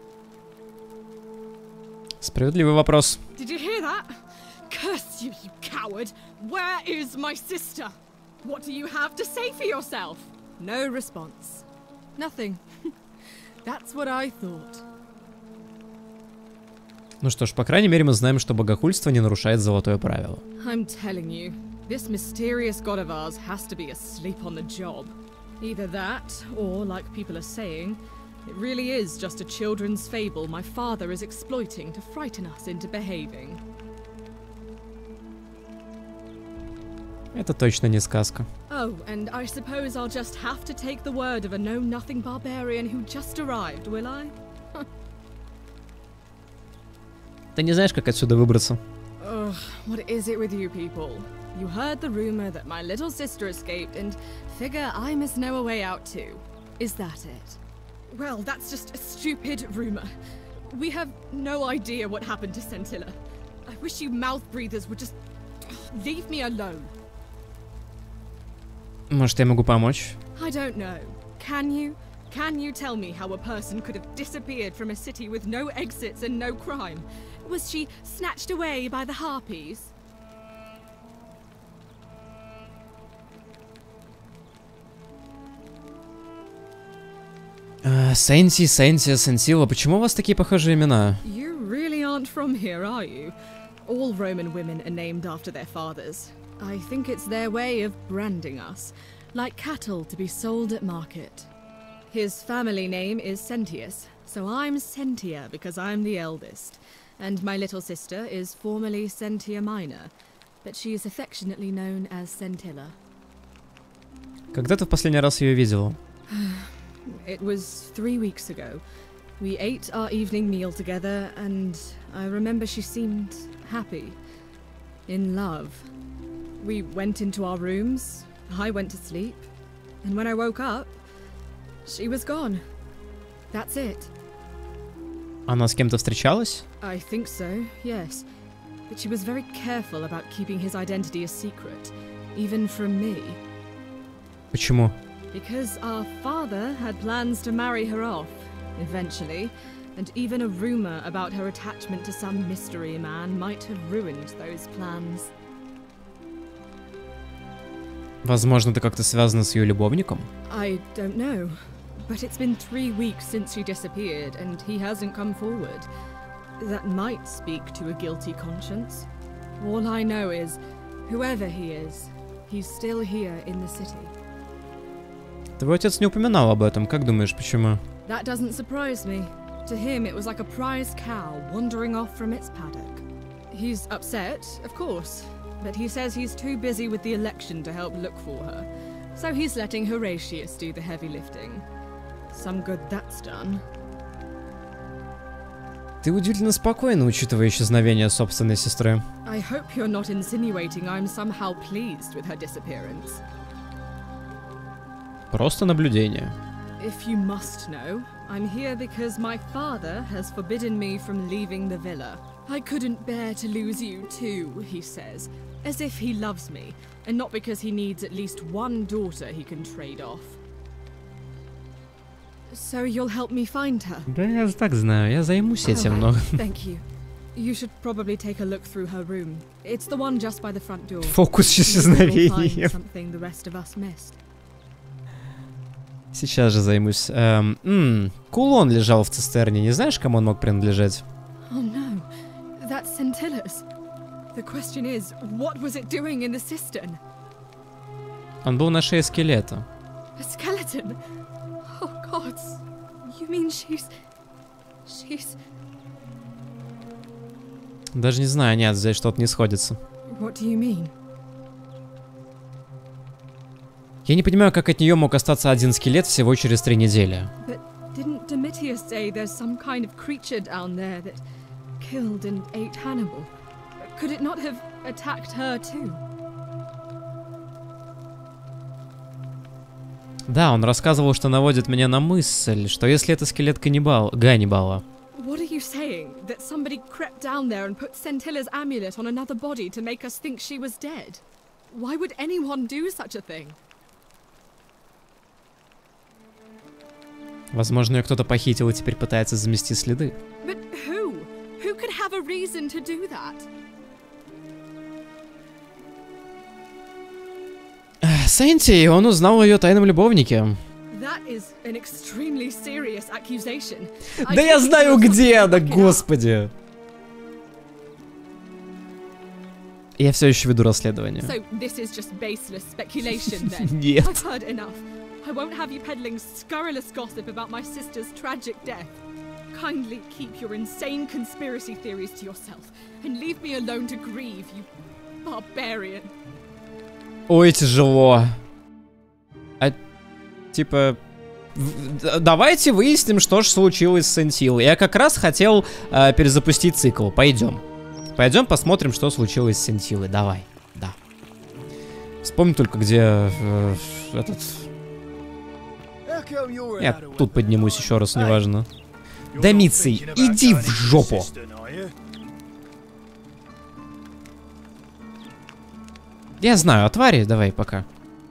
Справедливый вопрос. Did you hear that? Curse you, you coward! Where is my sister? What do you have to say for yourself? No response. Nothing. That's what I thought. Ну что ж, по крайней мере, мы знаем, что богохульство не нарушает золотое правило. I'm telling you, this mysterious god of ours has to be asleep on the job. Either that, or, like people are saying, it really is just a children's fable my father is exploiting to frighten us into behaving. Это точно не сказка. Oh, and I suppose I'll just have to take the word of a know-nothing barbarian who just arrived, will I? Ты не знаешь, как отсюда выбраться? Ugh, what is it with you people? You heard the rumor that my little sister escaped and figure I must know a way out too. Is that it? Well, that's just a stupid rumor. We have no idea what happened to Scintilla. I wish you mouth breathers would just leave me alone. Может, я могу помочь? I don't know. Can you? Can you tell me how a person could have disappeared from a city with no exits and no crime? Was she snatched away by the harpies? Uh, Сенти, Сенти, Сентила. Почему у вас такие похожие имена? You really aren't from here, are you? All Roman women are named after their fathers. I think it's their way of branding us, like cattle to be sold at market. His family name is Sentius, so I'm Sentia because I'm the eldest. And my little sister is formerly Sentia Minor, but she is affectionately known as Scintilla. Когда ты в последний раз ее видела? It was three weeks ago. We ate our evening meal together, and I remember she seemed happy, in love. We went into our rooms, I went to sleep, and when I woke up, she was gone. That's it. Она с кем-то встречалась? I think so, yes. But she was very careful about keeping his identity a secret, even from me. Почему? Because our father had plans to marry her off, eventually, and even a rumor about her attachment to some mystery man might have ruined those plans. Возможно, это как-то связано с ее любовником? I don't know. But it's been three weeks since she disappeared, and he hasn't come forward. That might speak to a guilty conscience. All I know is, whoever he is, he's still here in the city. Твой отец не упоминал об этом. Как думаешь, почему? That doesn't surprise me. To him, it was like a prize cow wandering off from its paddock. He's upset, of course, but he says he's too busy with the election to help look for her. So he's letting Horatius do the heavy lifting. Some good that's done. Ты удивительно спокойна, учитывая исчезновение собственной сестры. I hope you're not insinuating I'm somehow pleased with her disappearance. Просто наблюдение. If you must know, I'm here because my father has forbidden me from leaving the villa. I couldn't bear to lose you too, he says, as if he loves me, and not because he needs at least one daughter he can trade off. So you'll help me find her? Да, я так знаю, я займусь этим, но... Thank you. You should probably take a look through her room. It's the one just by the front door. Фокус с исчезновением. Something the rest of us missed. Сейчас же займусь. Эм, м, кулон лежал в цистерне. Не знаешь, кому он мог принадлежать? Oh no, that's Scintilla's. The question is, what was it doing in the cistern? Он был на шее скелета. A skeleton? Oh gods, you mean she's... she's... Даже не знаю, нет, здесь что-то не сходится. What do you mean? Я не понимаю, как от нее мог остаться один скелет всего через три недели. But didn't Domitius say there's some kind of creature down there that killed and ate Hannibal? Could it not have attacked her too? Да, он рассказывал, что наводит меня на мысль, что если это скелет каннибал, Ганнибала. What are you saying? That somebody crept down there and put Scintilla's amulet on another body to make us think she was dead? Why would anyone do such a thing? Возможно, ее кто-то похитил и теперь пытается замести следы. But who? Who could have a reason to do that? Сэнти, он узнал о ее тайном любовнике. That is an extremely serious accusation. Да я знаю, где она, господи. Я все еще веду расследование. So this is just baseless speculation then? Нет. I've heard enough. I won't have you peddling scurrilous gossip about my sister's tragic death. Kindly keep your insane conspiracy theories to yourself and leave me alone to grieve, you barbarian. Ой, тяжело. А, типа, давайте выясним, что же случилось с Сентилой. Я как раз хотел э, перезапустить цикл. Пойдем. Пойдем посмотрим, что случилось с Сентилой. Давай, да. Вспомни только, где э, этот... Я тут поднимусь еще раз, неважно. Домиций, иди в жопу. Я знаю, о твари, давай пока.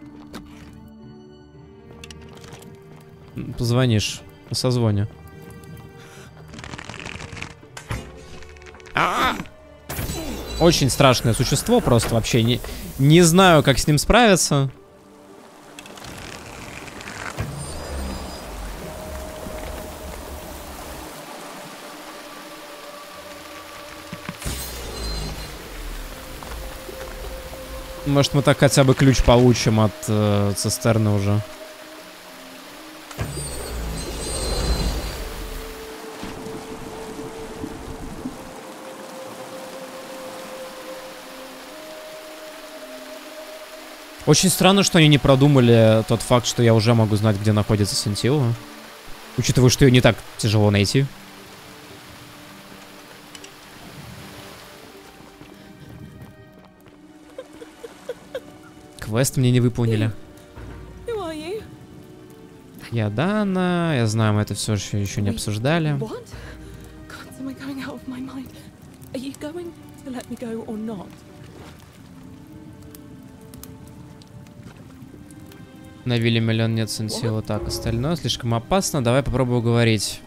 Позвонишь на созвоне. А-а-а! Очень страшное существо, просто вообще не, не знаю, как с ним справиться. Может, мы так хотя бы ключ получим от э, цистерны уже. Очень странно, что они не продумали тот факт, что я уже могу знать, где находится Сентила. Учитывая, что ее не так тяжело найти. Квест мне не выполнили. Я Дана, я знаю, мы это все еще, еще не обсуждали. На вилле миллион нет Сентила, так, остальное слишком опасно, давай попробую уговорить.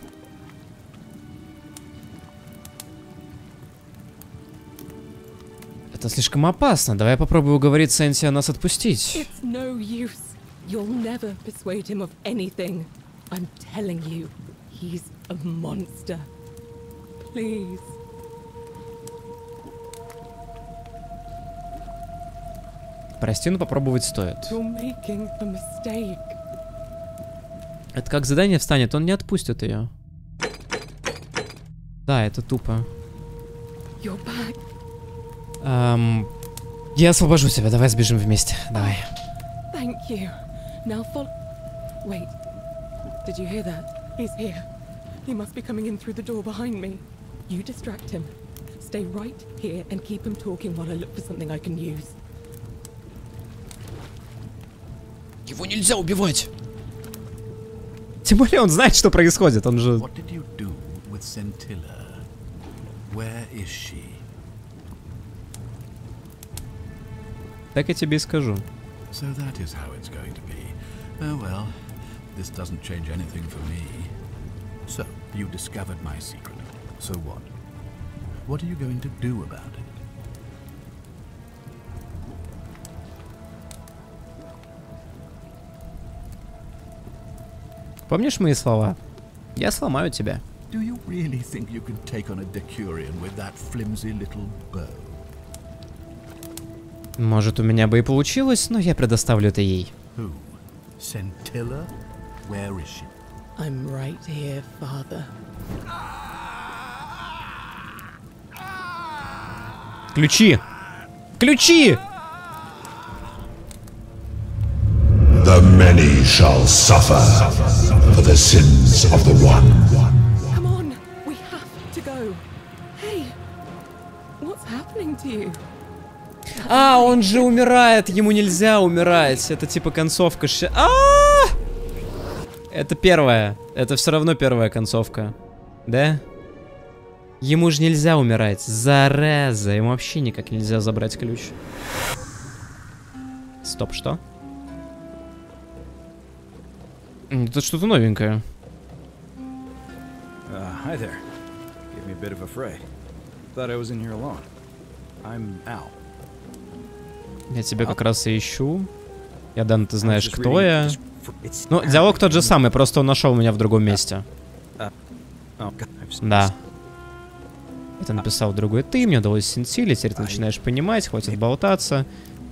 Это слишком опасно. Давай попробую уговорить Сэнсия нас отпустить. You'll never persuade him of anything. I'm telling you, he's a monster. Please. Прости, но попробовать стоит. You're making a mistake. Это как задание встанет, он не отпустит ее. Да, это тупо. You're back. Эм, я освобожу тебя, давай сбежим вместе, давай. Thank you. Now follow. Wait. Did you hear that? He's here. He must be coming in through the door behind me. You distract him. Stay right here and keep him talking while I look for something I can use. Его нельзя убивать. Тем более он знает, что происходит. Он же... What did you do with Scintilla? Where is she? Так я тебе и скажу. So that is how it's going to be. Oh well, this doesn't change anything for me. So, you discovered my secret. So what? What are you going to do about it? Помнишь мои слова? Я сломаю тебя. Do you really think you can take on a Decurion with that flimsy little bow? Может, у меня бы и получилось, но я предоставлю это ей. Who? Scintilla? Where is she? I'm right here, Father. Ключи! Ключи! The many shall suffer for the sins of the one. Come on, we have to go. Hey, what's happening to you? А, он же умирает, ему нельзя умирать. Это типа концовка. Ш... А, -а, а! Это первая. Это все равно первая концовка. Да? Ему же нельзя умирать. Зараза. Ему вообще никак нельзя забрать ключ. Стоп, что? Это что-то новенькое. Uh, hi there. Gave me a bit of a fright. Thought I was in here alone. I'm Al. Я тебя как раз и ищу. Я, Дан, ты знаешь, кто я. Ну, диалог тот же самый, просто он нашел меня в другом месте. Да. Это написал другой ты, мне удалось Scintilla, теперь ты начинаешь понимать, хватит болтаться.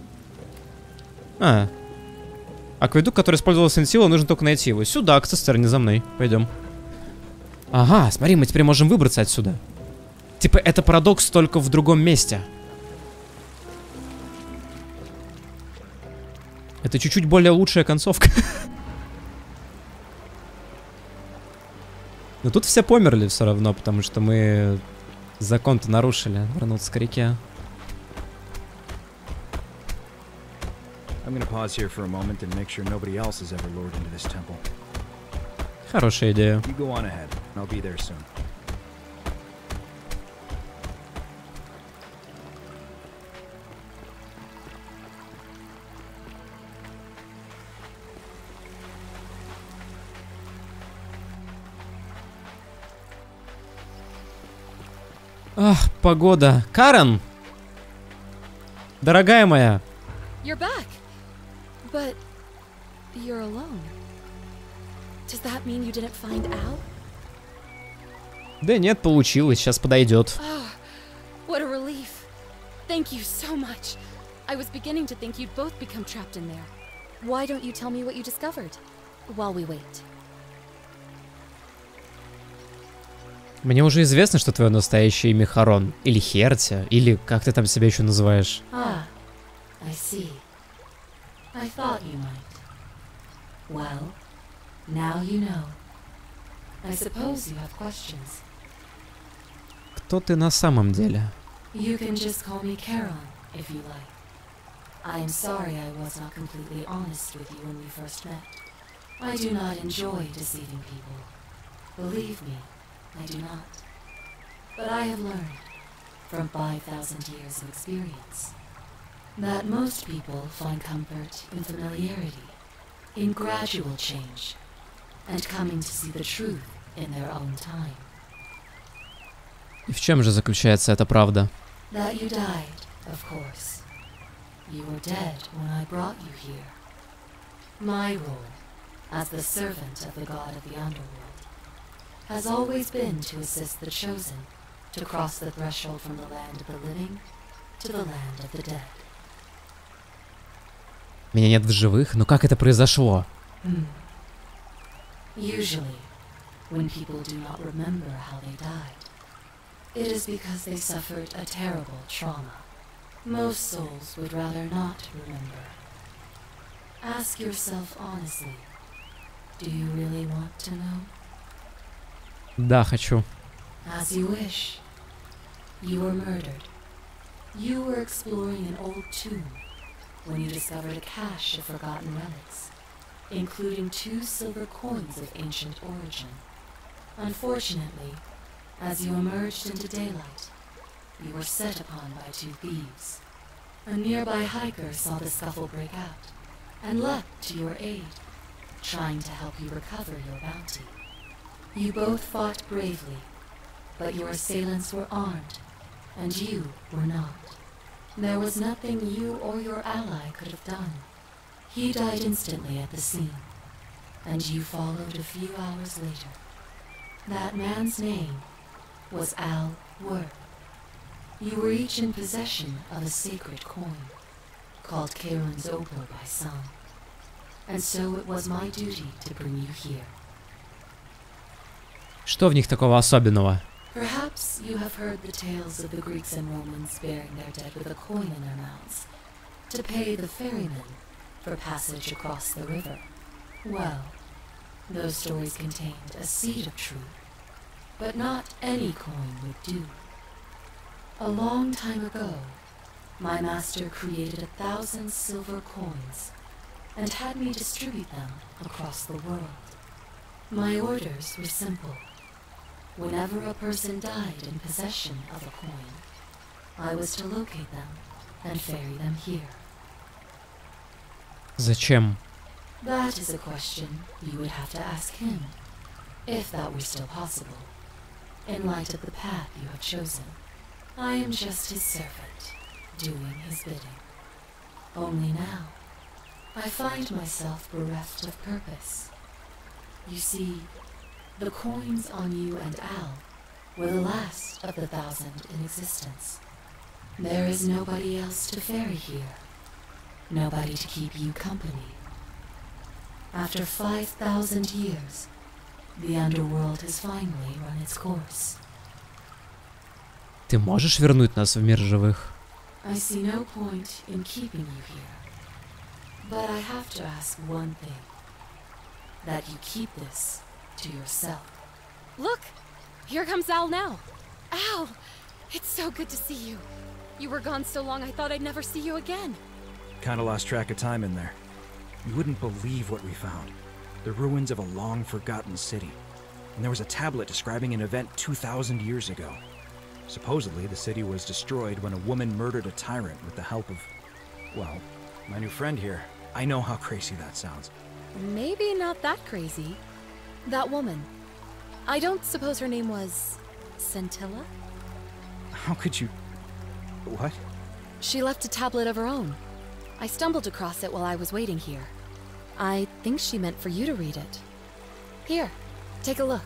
А. Акведук, который использовал Scintilla, нужно только найти его. Сюда, к цистерне, за мной. Пойдем. Ага, смотри, мы теперь можем выбраться отсюда. Типа, это парадокс только в другом месте. Это чуть-чуть более лучшая концовка. Но тут все померли все равно, потому что мы закон-то нарушили. Вернуться к реке. Хорошая идея. Ах, погода. Карен! Дорогая моя. You're back. But you're alone. Does that mean you didn't find Al? Да нет, получилось. Сейчас подойдет. Oh, what a relief. Thank you so much. I was beginning to think you'd both become trapped in there. Why don't you tell me what you discovered while we wait? Мне уже известно, что твое настоящее имя Харон. Или Херти, или как ты там себя еще называешь. Ah, I see. I thought you might. Well, now you know. I suppose you have questions. Кто ты на самом деле? You can just call me Charon, if you like. I am sorry I was not completely honest with you when we first met. I do not enjoy deceiving people. Believe me, I do not. But I have learned, from five thousand years of experience, that most people find comfort in familiarity, in gradual change, and coming to see the truth in their own time. И в чем же заключается эта правда? That you died, of course. You were dead when I brought you here. My role, as the servant of the god of the underworld, has always been to assist the chosen to cross the threshold from the land of the living to the land of the dead. Меня нет в живых, но как это произошло? Hmm. Usually, when people do not remember how they died, it is because they suffered a terrible trauma. Most souls would rather not remember. Ask yourself honestly, do you really want to know? Да, хочу. As you wish, You were murdered. You were exploring an old tomb when you discovered a cache of forgotten relics, including two silver coins of ancient origin. Unfortunately, as you emerged into daylight, you were set upon by two thieves. A nearby hiker saw the scuffle break out and leapt to your aid, trying to help you recover your bounty. You both fought bravely, but your assailants were armed, and you were not. There was nothing you or your ally could have done. He died instantly at the scene, and you followed a few hours later. That man's name was Al Worth. You were each in possession of a sacred coin, called Karen's Opal by some, and so it was my duty to bring you here. Что в них такого особенного? Perhaps you have heard the tales of the Greeks and Romans burying their dead with a coin in their mouths to pay the ferrymen for passage across the river. Well, those stories contained a seed of truth, but not any coin would do. A long time ago, my master created a thousand silver coins and had me distribute them across the world. My orders were simple. Whenever a person died in possession of a coin, I was to locate them and ferry them here. Зачем? That is a question you would have to ask him, if that were still possible, in light of the path you have chosen. I am just his servant, doing his bidding. Only now, I find myself bereft of purpose. You see, the coins on you and Al were the last of the thousand in existence. There is nobody else to ferry here, nobody to keep you company. After five thousand years, the underworld has finally run its course. Ты можешь вернуть нас в мир живых? I see no point in keeping you here, but I have to ask one thing: that you keep this to yourself. Look! Here comes Al now. Al! It's so good to see you. You were gone so long I thought I'd never see you again. Kinda lost track of time in there. You wouldn't believe what we found. The ruins of a long-forgotten city. And there was a tablet describing an event two thousand years ago. Supposedly, the city was destroyed when a woman murdered a tyrant with the help of, well, my new friend here. I know how crazy that sounds. Maybe not that crazy. That woman. I don't suppose her name was Scintilla? How could you... what? She left a tablet of her own. I stumbled across it while I was waiting here. I think she meant for you to read it. Here, take a look.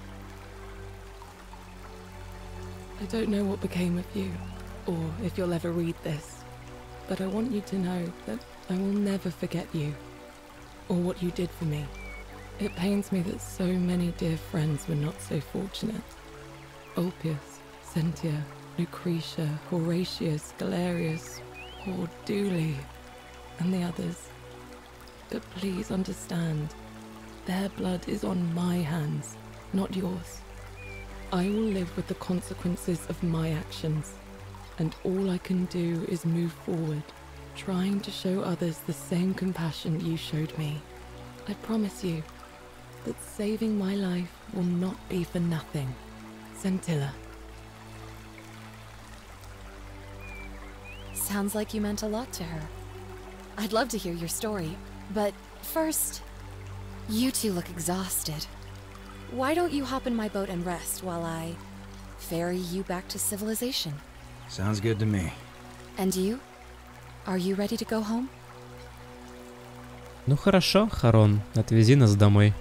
I don't know what became of you, or if you'll ever read this, but I want you to know that I will never forget you, or what you did for me. It pains me that so many dear friends were not so fortunate. Ulpius, Cynthia, Lucretia, Horatius, Galerius, poor Dooley, and the others. But please understand, their blood is on my hands, not yours. I will live with the consequences of my actions, and all I can do is move forward, trying to show others the same compassion you showed me. I promise you that saving my life will not be for nothing. Scintilla. Sounds like you meant a lot to her. I'd love to hear your story, but first, you two look exhausted. Why don't you hop in my boat and rest while I ferry you back to civilization? Sounds good to me. And you? Are you ready to go home? Ну хорошо, Харон, отвези нас домой.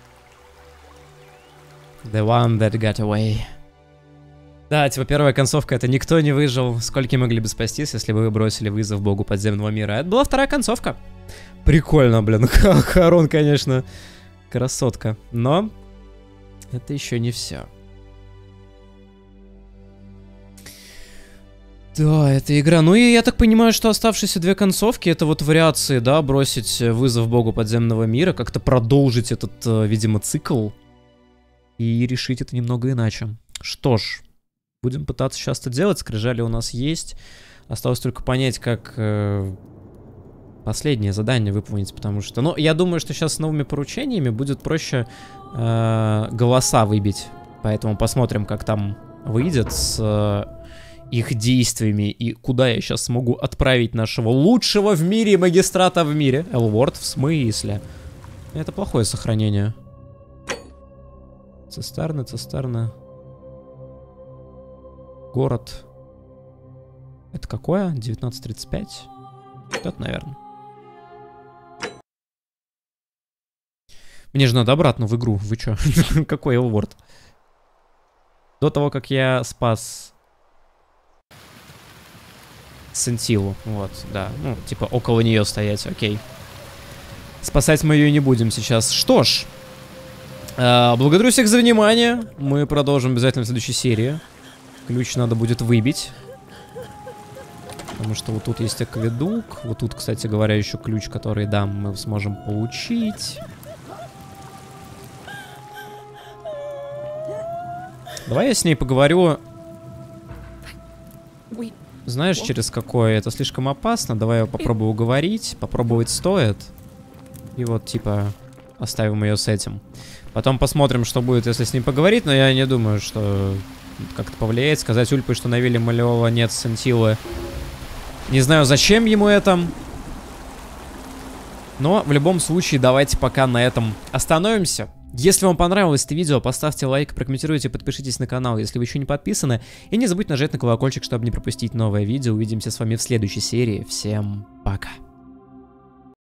The one that got away. Да, типа первая концовка — это никто не выжил, сколько могли бы спастись, если бы вы бросили вызов богу подземного мира. Это была вторая концовка. Прикольно, блин. Харон, конечно, красотка. Но это еще не все. Да, это игра. Ну и я так понимаю, что оставшиеся две концовки — это вот вариации, да, бросить вызов богу подземного мира, как-то продолжить этот, видимо, цикл и решить это немного иначе. Что ж, Будем пытаться сейчас это делать. Скрижали у нас есть. Осталось только понять, как э, последнее задание выполнить, потому что... Ну, я думаю, что сейчас с новыми поручениями будет проще э, голоса выбить. Поэтому посмотрим, как там выйдет с э, их действиями и куда я сейчас смогу отправить нашего лучшего в мире магистрата в мире. Элворд, в смысле? Это плохое сохранение. Цистерны, цистерны. Город. Это какое? девятнадцать тридцать пять? Это, наверное. Мне же надо обратно в игру. Вы чё? Какой Элворд? До того, как я спас Сентилу. Вот, да. Ну, типа около нее стоять, окей. Спасать мы ее не будем сейчас. Что ж. Э, благодарю всех за внимание. Мы продолжим обязательно в следующей серии. Ключ надо будет выбить. Потому что вот тут есть акведук. Вот тут, кстати говоря, еще ключ, который, да, мы сможем получить. Давай я с ней поговорю. Знаешь, через какое? Это слишком опасно. Давай я попробую уговорить. Попробовать стоит. И вот, типа, оставим ее с этим. Потом посмотрим, что будет, если с ней поговорить. Но я не думаю, что как-то повлияет. Сказать Ульпе, что на вилле Малеола нет Сентилы. Не знаю, зачем ему это. Но в любом случае, давайте пока на этом остановимся. Если вам понравилось это видео, поставьте лайк, прокомментируйте, подпишитесь на канал, если вы еще не подписаны. И не забудьте нажать на колокольчик, чтобы не пропустить новое видео. Увидимся с вами в следующей серии. Всем пока.